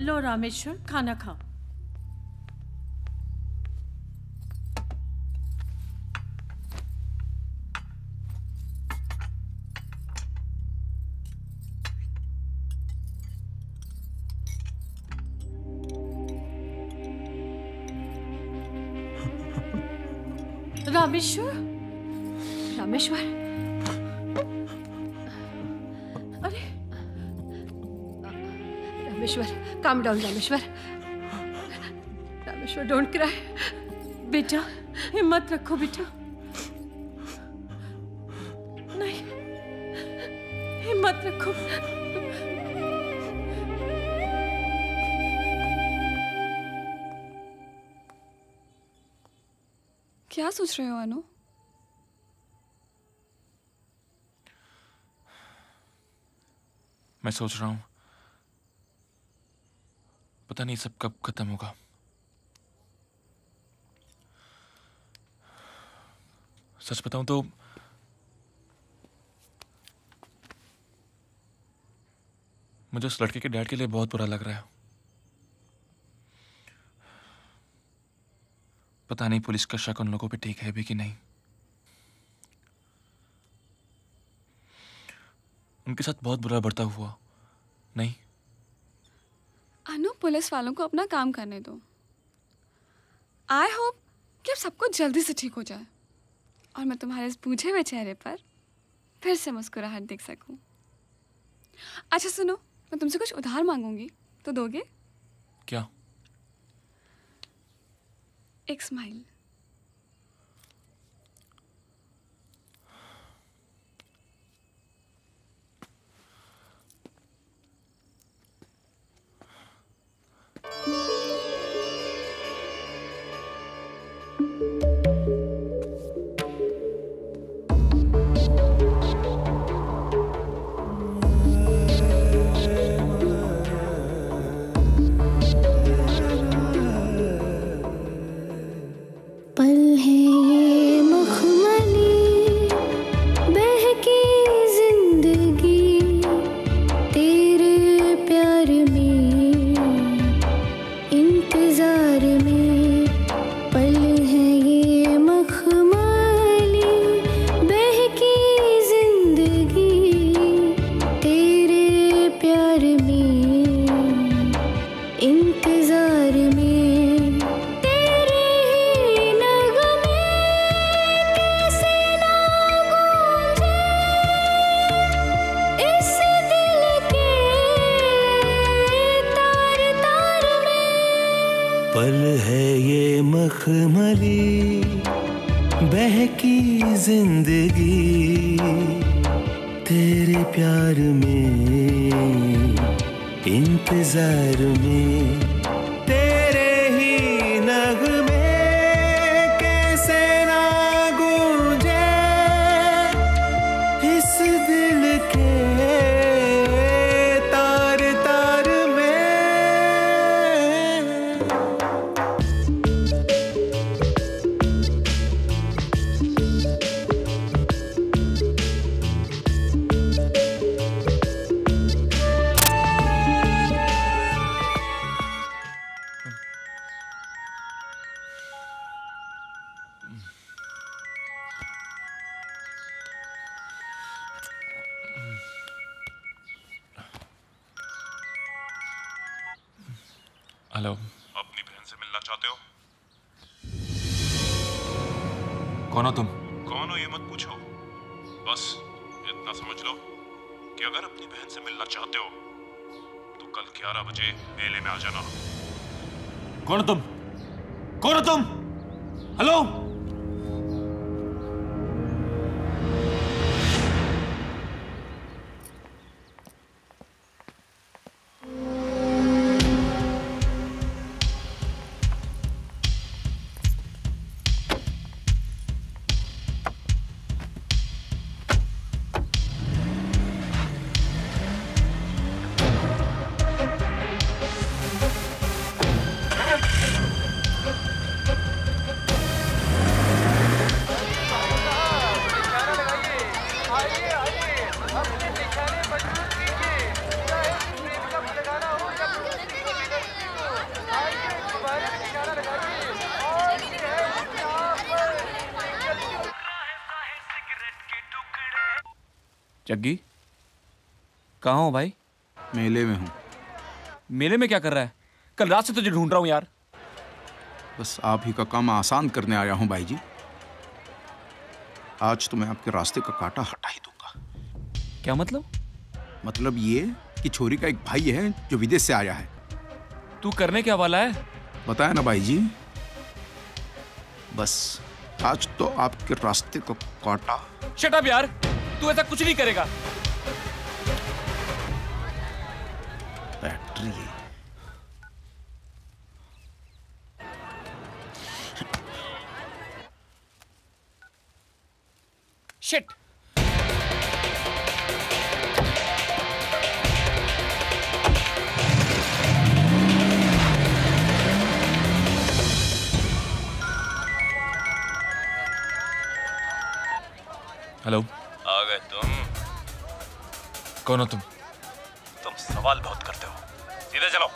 लो रामेश्वर, खाना खाओ। रामेश्वर, रामेश्वर, अरे Rameshwar, calm down Rameshwar. Rameshwar, don't cry. बेटा, हिम्मत रखो बेटा। नहीं, हिम्मत रखो। क्या सोच रहे हो अनु? मैं सोच रहा हूं पता नहीं सब कब खत्म होगा। सच बताऊं तो मुझे उस लड़के के डैड के लिए बहुत बुरा लग रहा है। पता नहीं पुलिस का शक उन लोगों पे ठीक है भी कि नहीं। उनके साथ बहुत बुरा बर्ताव हुआ नहीं? अनु, पुलिस वालों को अपना काम करने दो। आई होप कि अब सब कुछ जल्दी से ठीक हो जाए और मैं तुम्हारे इस बूझे हुए चेहरे पर फिर से मुस्कुराहट देख सकूं। अच्छा सुनो, मैं तुमसे कुछ उधार मांगूंगी तो दोगे? क्या? एक स्माइल। पल है ये मखमली बहकी जिंदगी तेरे प्यार में इंतजार में तेरे ही नगमे कैसे ना गूंजे इस दिल के तार तार में। हेलो, अपनी बहन से मिलना चाहते हो? कौन हो तुम? कौन हो ये मत पूछो, बस इतना समझ लो कि अगर अपनी बहन से मिलना चाहते हो तो कल 11 बजे मेले में आ जाना। कौन हो तुम? कौन हो तुम? हेलो? जग्गी, कहाँ हो भाई? मेले में हूँ। मेले में क्या कर रहा है? कल रात से तुझे ढूंढ रहा हूँ यार। बस आप ही का काम आसान करने आया हूँ भाई जी। आज तो मैं आपके रास्ते का कांटा हटा ही दूंगा। क्या मतलब? मतलब ये कि छोरी का एक भाई है जो विदेश से आया है। तू करने क्या वाला है? बताया ना भाई जी। बस आज तो आपके रास्ते का कांटा। शट अप यार, तू ऐसा कुछ नहीं करेगा। Battery shit. हेलो। आ गए तुम? कौन हो तुम? तुम सवाल बहुत करते हो, सीधे चलो।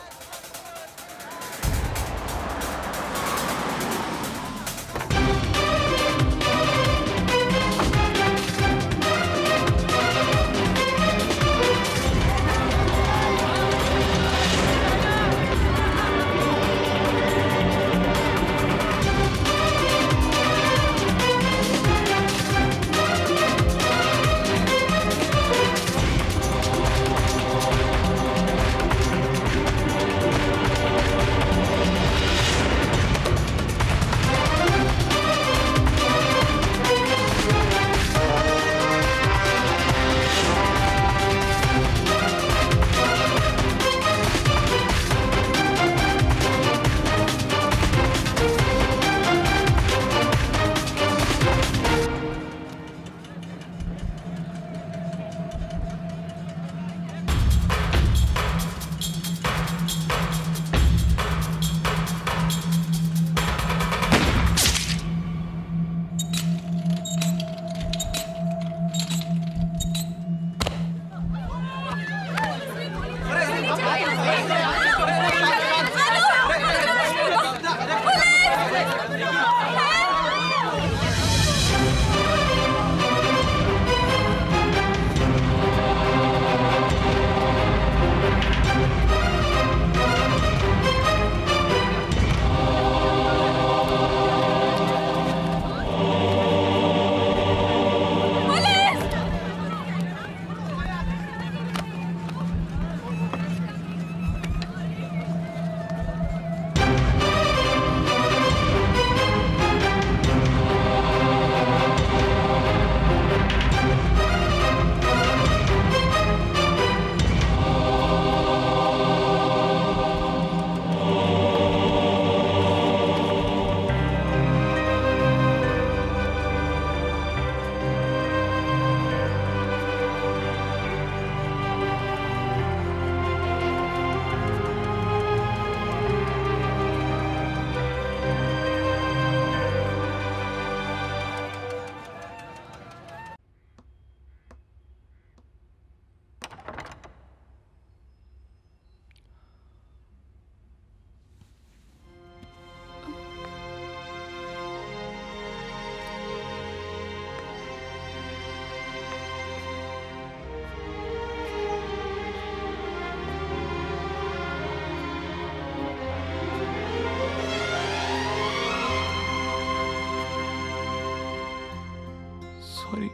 Sorry,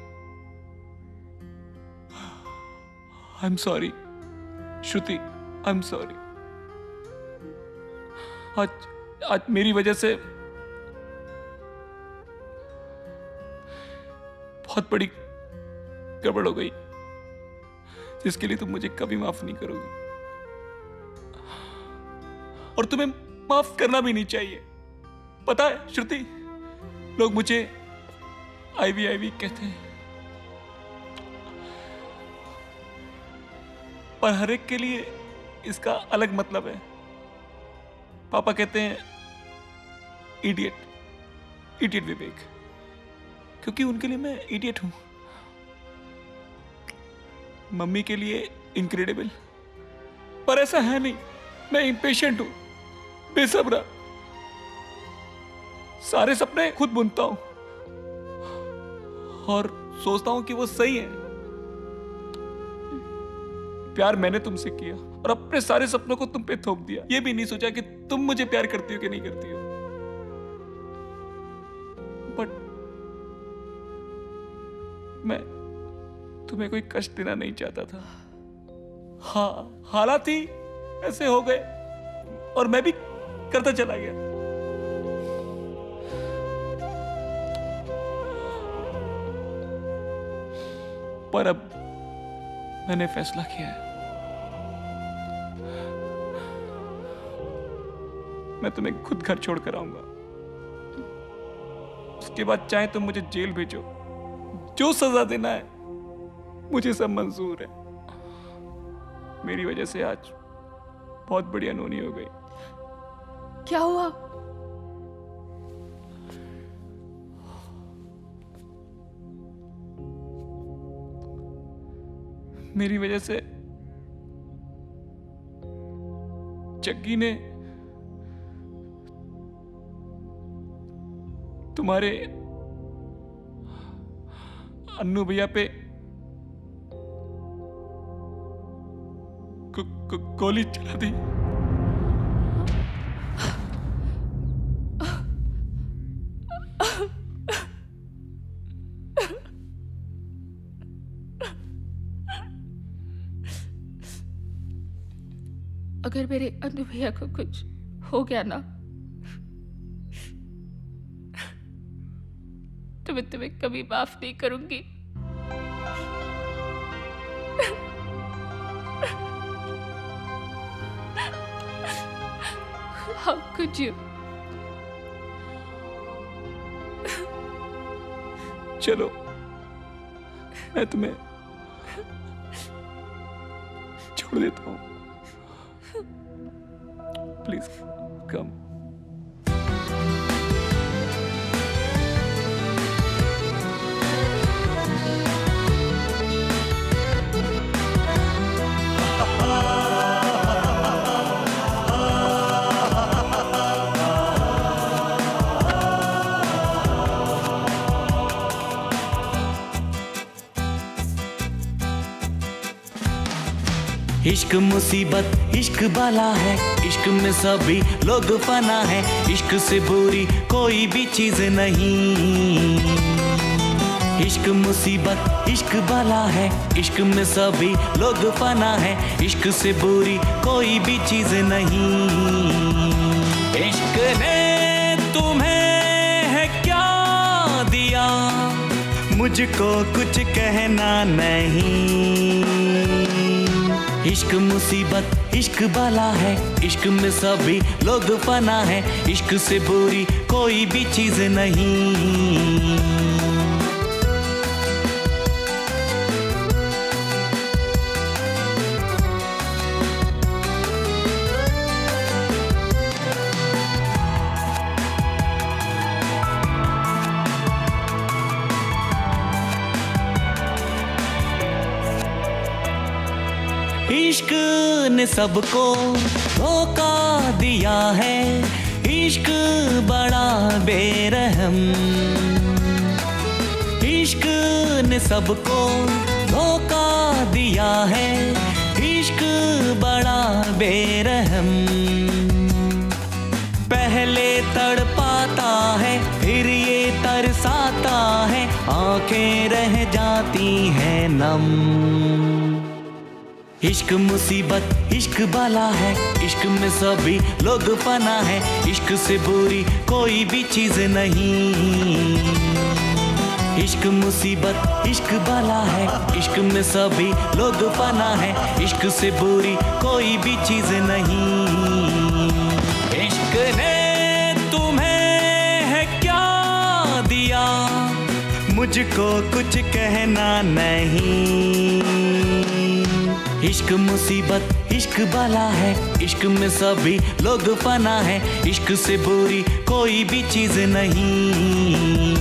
I am sorry Shruti, I am sorry. आज मेरी वजह से बहुत बड़ी गड़बड़ हो गई, जिसके लिए तुम मुझे कभी माफ नहीं करोगी, और तुम्हें माफ करना भी नहीं चाहिए। पता है श्रुति, लोग मुझे आईवी कहते हैं, पर हर एक के लिए इसका अलग मतलब है। पापा कहते हैं इडियट विवेक, क्योंकि उनके लिए मैं इडियट हूं। मम्मी के लिए इनक्रेडिबल, पर ऐसा है नहीं। मैं इम्पेशेंट हूं, बेसब्रा, सारे सपने खुद बुनता हूं और सोचता हूं कि वो सही है, प्यार मैंने तुमसे किया और अपने सारे सपनों को तुम पे थोप दिया। ये भी नहीं सोचा कि तुम मुझे प्यार करती हो कि नहीं करती हो। बट मैं तुम्हें कोई कष्ट देना नहीं चाहता था। हाँ, हालात ही ऐसे हो गए और मैं भी करता चला गया। पर अब मैंने फैसला किया है, मैं तुम्हें खुद घर छोड़कर आऊंगा। उसके बाद चाहे तुम मुझे जेल भेजो, जो सजा देना है मुझे सब मंजूर है। मेरी वजह से आज बहुत बड़ी अनहोनी हो गई। क्या हुआ? मेरी वजह से जग्गी ने तुम्हारे अन्नू भैया पे गोली चला दी। अगर मेरे अन्नू भैया को कुछ हो गया ना तो मैं तुम्हें कभी माफ नहीं करूंगी। How could you? चलो, मैं तुम्हें छोड़ देता हूँ। Please come. इश्क मुसीबत इश्क बाला है, इश्क में सभी लोग फना है, इश्क से बुरी कोई भी चीज नहीं। इश्क मुसीबत इश्क बाला है, इश्क में सभी लोग फना है, इश्क से बुरी कोई भी चीज नहीं। इश्क ने तुम्हें है क्या दिया, मुझको कुछ कहना नहीं। इश्क मुसीबत इश्क बाला है, इश्क में सभी लोग फना है, इश्क से बुरी कोई भी चीज नहीं। इश्क ने सबको धोखा दिया है, इश्क बड़ा बेरहम। इश्क ने सबको धोखा दिया है, इश्क बड़ा बेरहम। पहले तड़पाता है फिर ये तरसाता है, आंखें रह जाती हैं नम। इश्क मुसीबत इश्क बाला है, इश्क में सभी लोग फना है, इश्क से बुरी कोई भी चीज नहीं। इश्क मुसीबत इश्क बाला है, इश्क में सभी लोग फना है, इश्क से बुरी कोई भी चीज नहीं। इश्क ने तुम्हें है क्या दिया, मुझको कुछ कहना नहीं। इश्क मुसीबत इश्क बाला है, इश्क में सभी लोग फना है, इश्क से बुरी कोई भी चीज नहीं।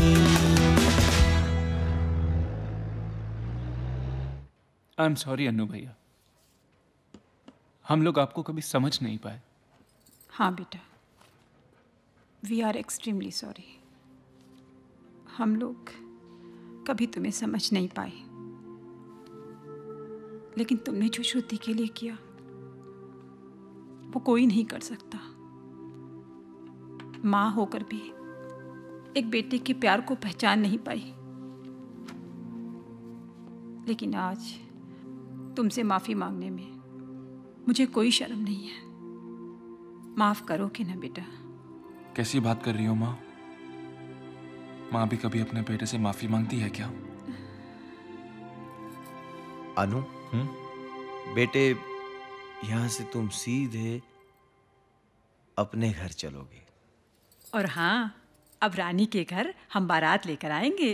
आई एम सॉरी अन्नू भैया, हम लोग आपको कभी समझ नहीं पाए। हाँ बेटा, वी आर एक्सट्रीमली सॉरी। हम लोग कभी तुम्हें समझ नहीं पाए, लेकिन तुमने जो श्रुति के लिए किया वो कोई नहीं कर सकता। माँ होकर भी एक बेटे के प्यार को पहचान नहीं पाई, लेकिन आज तुमसे माफी मांगने में मुझे कोई शर्म नहीं है। माफ करोगे ना बेटा? कैसी बात कर रही हो माँ? माँ भी कभी अपने बेटे से माफी मांगती है क्या? अनु, बेटे यहां से तुम सीधे अपने घर चलोगे। और हाँ, अब रानी के घर हम बारात लेकर आएंगे।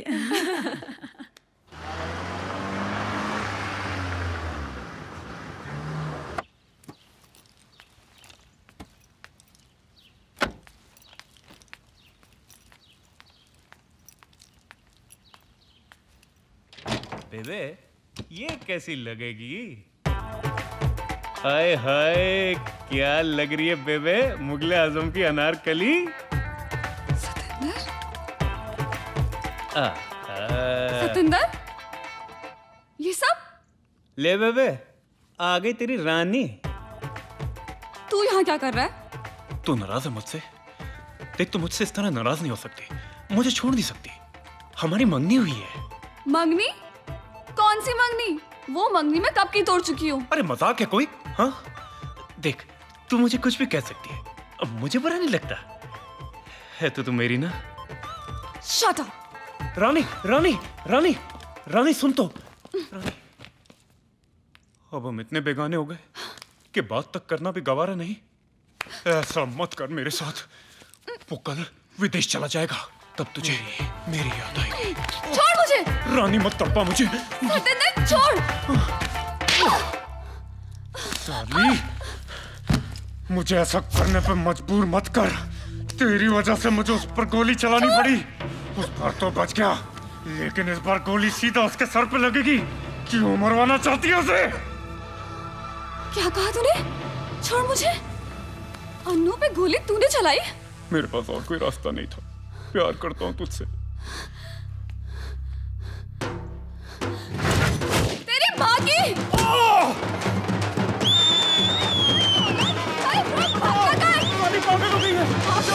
बेबे, ये कैसी लगेगी? हाय हाय, क्या लग रही है बेबे, मुगले आजम की अनारकली। सतिंदर, ये सब? ले बेबे, आ गई तेरी रानी। तू यहाँ क्या कर रहा है? तू नाराज है मुझसे? देख, तू मुझसे इस तरह नाराज नहीं हो सकती, मुझे छोड़ नहीं सकती। हमारी मंगनी हुई है। मंगनी? कौन सी मंगनी? वो मंगनी मैं कब की तोड़ चुकी हूँ। अरे मजाक है कोई? हाँ, देख, तू मुझे कुछ भी कह सकती है, अब मुझे बुरा नहीं लगता है। तो तू मेरी ना। Shut up. रानी, रानी, रानी, रानी सुन तो। रानी, अब हम इतने बेगाने हो गए कि बात तक करना भी गवारा नहीं। ऐसा मत कर मेरे साथ। वो कल विदेश चला जाएगा, तब तुझे मेरी याद आएगी। छोड़ मुझे। रानी मत तड़पा मुझे। सतिंदर, छोड़। साली, मुझे ऐसा करने पे मजबूर मत कर। तेरी वजह से मुझे उस पर गोली चलानी पड़ी। उस बार तो बच गया, लेकिन इस बार गोली सीधा उसके सर पे लगेगी। क्यों मरवाना चाहती है उसे? क्या कहा तूने? छोड़ मुझे। अन्नू पे गोली तूने चलाई? मेरे पास और कोई रास्ता नहीं था। प्यार करता हूँ तुझसे। तेरी माँ की। पागल हो गई है।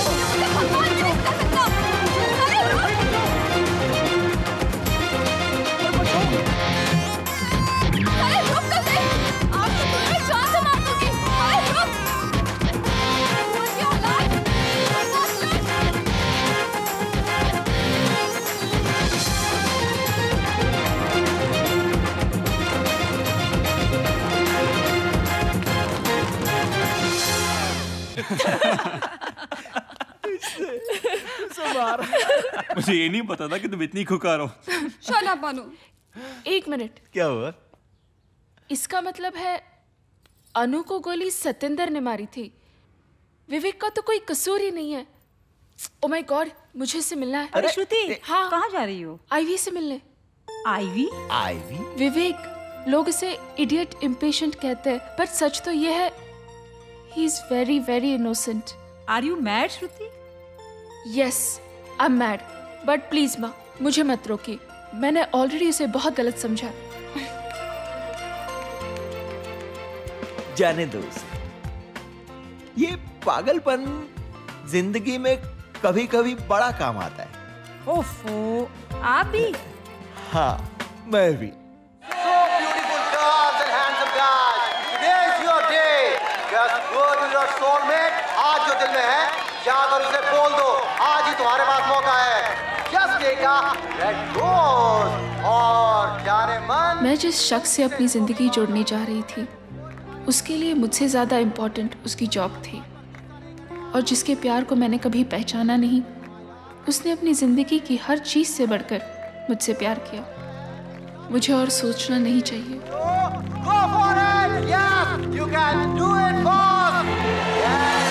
मुझे ये नहीं पता था कि तुम इतनी खुकार हो। Shut up Anu. एक मिनट, क्या हुआ? इसका मतलब है अनु को गोली सतिंदर ने मारी थी। विवेक का तो कोई कसूर ही नहीं है। ओ माय गॉड, मुझे इससे मिलना है। अरे श्रुति, हाँ, कहाँ जा रही हो? आईवी से मिलने। आईवी? आईवी? विवेक, लोग इसे इडियट इम्पेशेंट कहते हैं, पर सच तो ये है he is very very innocent. Are you mad Shruti? Yes, I am mad, but please माँ, मुझे मत रोकिए। मैंने ऑलरेडी उसे बहुत गलत समझा। जाने दो उसे। ये पागलपन जिंदगी में कभी कभी बड़ा काम आता है। ओफो, आप भी? हाँ, मैं भी। आज जो दिल में है जाकर उसे बोल दो। आज ही तुम्हारे पास मौका है। Just take a red rose और जाने मन। मैं जिस शख्स से अपनी जिंदगी जोड़ने जा रही थी, उसके लिए मुझसे ज्यादा इम्पोर्टेंट उसकी जॉब थी, और जिसके प्यार को मैंने कभी पहचाना नहीं, उसने अपनी जिंदगी की हर चीज से बढ़कर मुझसे प्यार किया। मुझे और सोचना नहीं चाहिए। Go for it! Yes, you can do it, boss! Yes!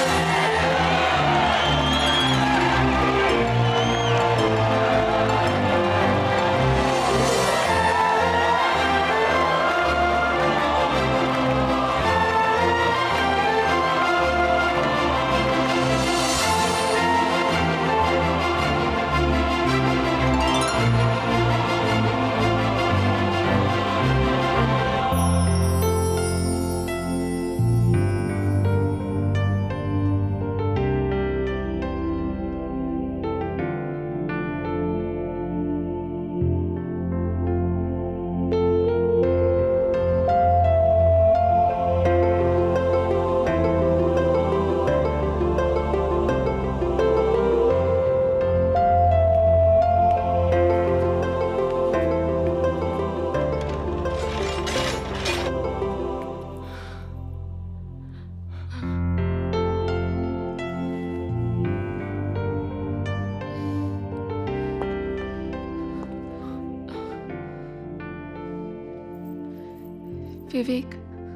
Vivek,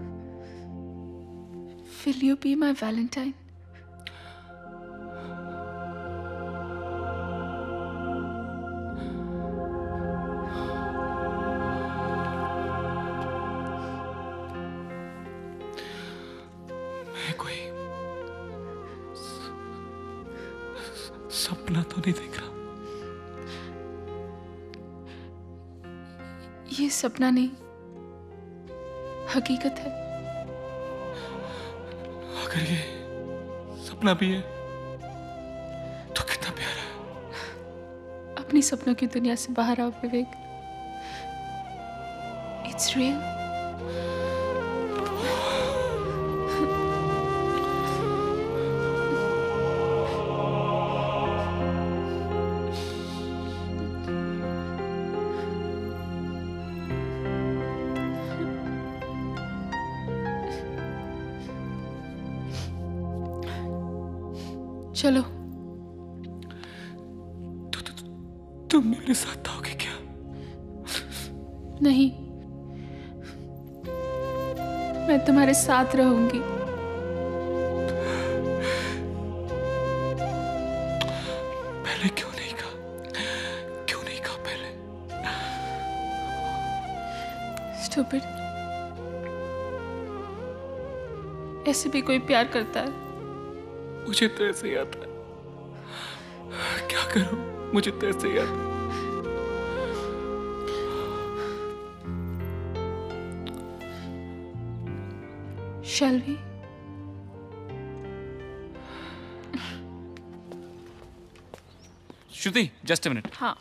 will you be my Valentine? मैं कोई सपना तो नहीं देख रहा? ये सपना नहीं, हकीकत है। अगर ये सपना भी है तो कितना प्यारा है। अपनी सपनों की दुनिया से बाहर आओ विवेक। It's real. चलो। तुम मेरे साथ आओगे क्या? नहीं, मैं तुम्हारे साथ रहूंगी। पहले क्यों नहीं कहा? क्यों नहीं कहा पहले? स्टूपिड। ऐसे भी कोई प्यार करता है? मुझे तो ऐसे ही आता है। क्या करूं? मुझे तो ऐसे ही आता है। Shall we? Shruti, just a minute. हाँ।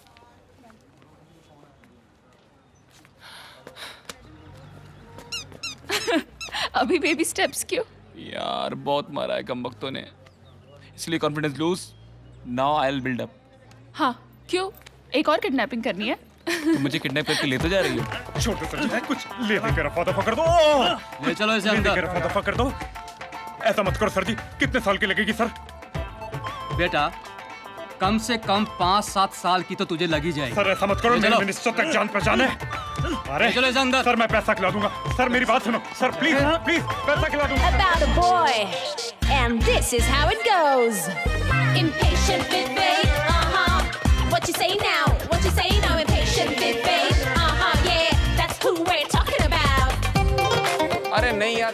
अभी बेबी स्टेप्स क्यों? यार बहुत मारा है कम वक्तों ने, इसलिए confidence lose. Now I will build up. हाँ, क्यों? एक और किडनैपिंग करनी है? तो मुझे किडनैप करके ले तो जा रही हो? छोड़ दो सर, कुछ ले देकर रफा दफा कर दो। ले चलो इसे अंदर। लेकर रफा दफा कर दो। ऐसा मत करो सर जी। कितने साल की लगेगी सर? बेटा, कम से कम 5-7 साल की तो तुझे लगी जाएगी। सर ऐसा मत करो, मेरे मिनिस्टर तक जान पहचान है। अरे चलो इसे अंदर। सर मैं पैसा खिला दूंगा। सर मेरी बात सुनो सर, प्लीज प्लीज पैसा खिला दूंगा। About a boy, and this is how it goes. Impatient with faith, What you say now? What you say now? Impatient with faith, yeah, that's who we're talking about. अरे नहीं यार,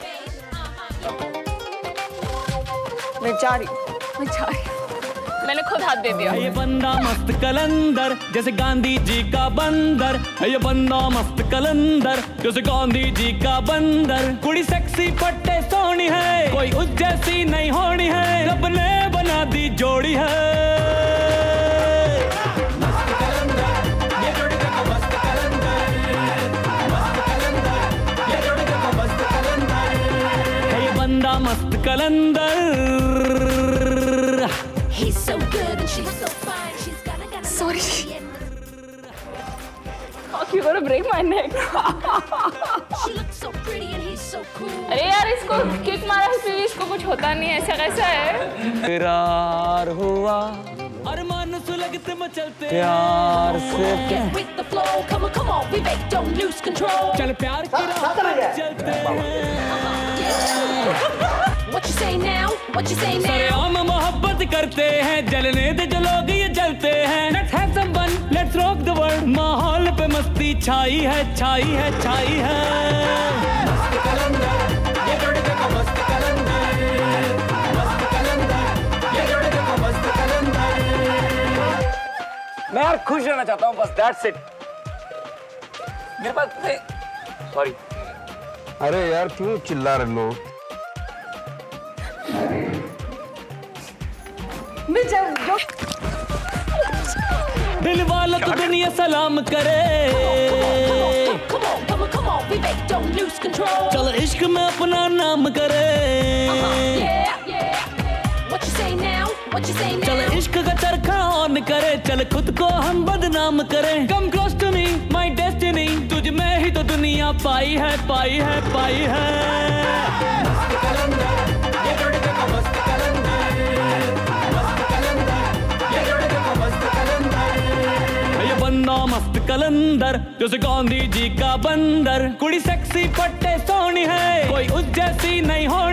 मैं जा रही हूँ। मैंने खुद हाथ दे दिया। ये बंदा मस्त कलंदर जैसे गांधी जी का बंदर है, ये बंदा मस्त कलंदर जैसे गांधी जी का बंदर। कुड़ी सेक्सी पट्टे सोनी है, कोई उस जैसी नहीं होनी है, रब ने बना दी जोड़ी है। मस्त कलंदर, ये जोड़ी देखो मस्त कलंदर, मस्त कलंदर, ये जोड़ी देखो मस्त कलंदर है, ये बंदा मस्त कलंदर। He's so good and she's so fine. She's gonna Sorry. Fuck, you gonna break my neck. She looks so pretty and he's so cool. अरे यार, इसको किक मारा है, फिर इसको कुछ होता नहीं है, ऐसा कैसा है? प्यार हुआ और मन सुलगते मचलते प्यार से। Get with the flow, come on, Vivek, don't lose control. चल प्यार की राह पर चलते What you say now? What you say now? सरेआम मोहब्बत करते हैं, जलने दे जो लोग ये जलते हैं। Let's have some fun, let's rock the world। माहौल पे मस्ती छाई है, छाई है, छाई है। मस्त कलंदर, ये जोड़ी देखो मस्त कलंदर, मस्त कलंदर, ये जोड़ी देखो मस्त कलंदर। मैं यार खुश रहना चाहता हूँ, बस दैट्स इट। मेरे पास सॉरी। अरे यार क्यों चिल्ला रहे लोग? दिल वाला तो दुनिया सलाम करे। Come on, Vivek, don't lose control. चल इश्क में अपना नाम करे। What you say now? What you say now? चल इश्क का चरखा ऑन करे, चल खुद को हम बदनाम करें। Come close to me, my destiny, तुझ में ही तो दुनिया पाई है, पाई है, पाई है। मस्त कलंदर, ये जोड़ी देखो मस्त कलंदर, मस्त कलंदर, ये जोड़ी देखो मस्त कलंदर। ये बंदा मस्त कलंदर जैसे गांधी जी का बंदर। कुड़ी सेक्सी पट्टे सोनी है, कोई उस जैसी नहीं हो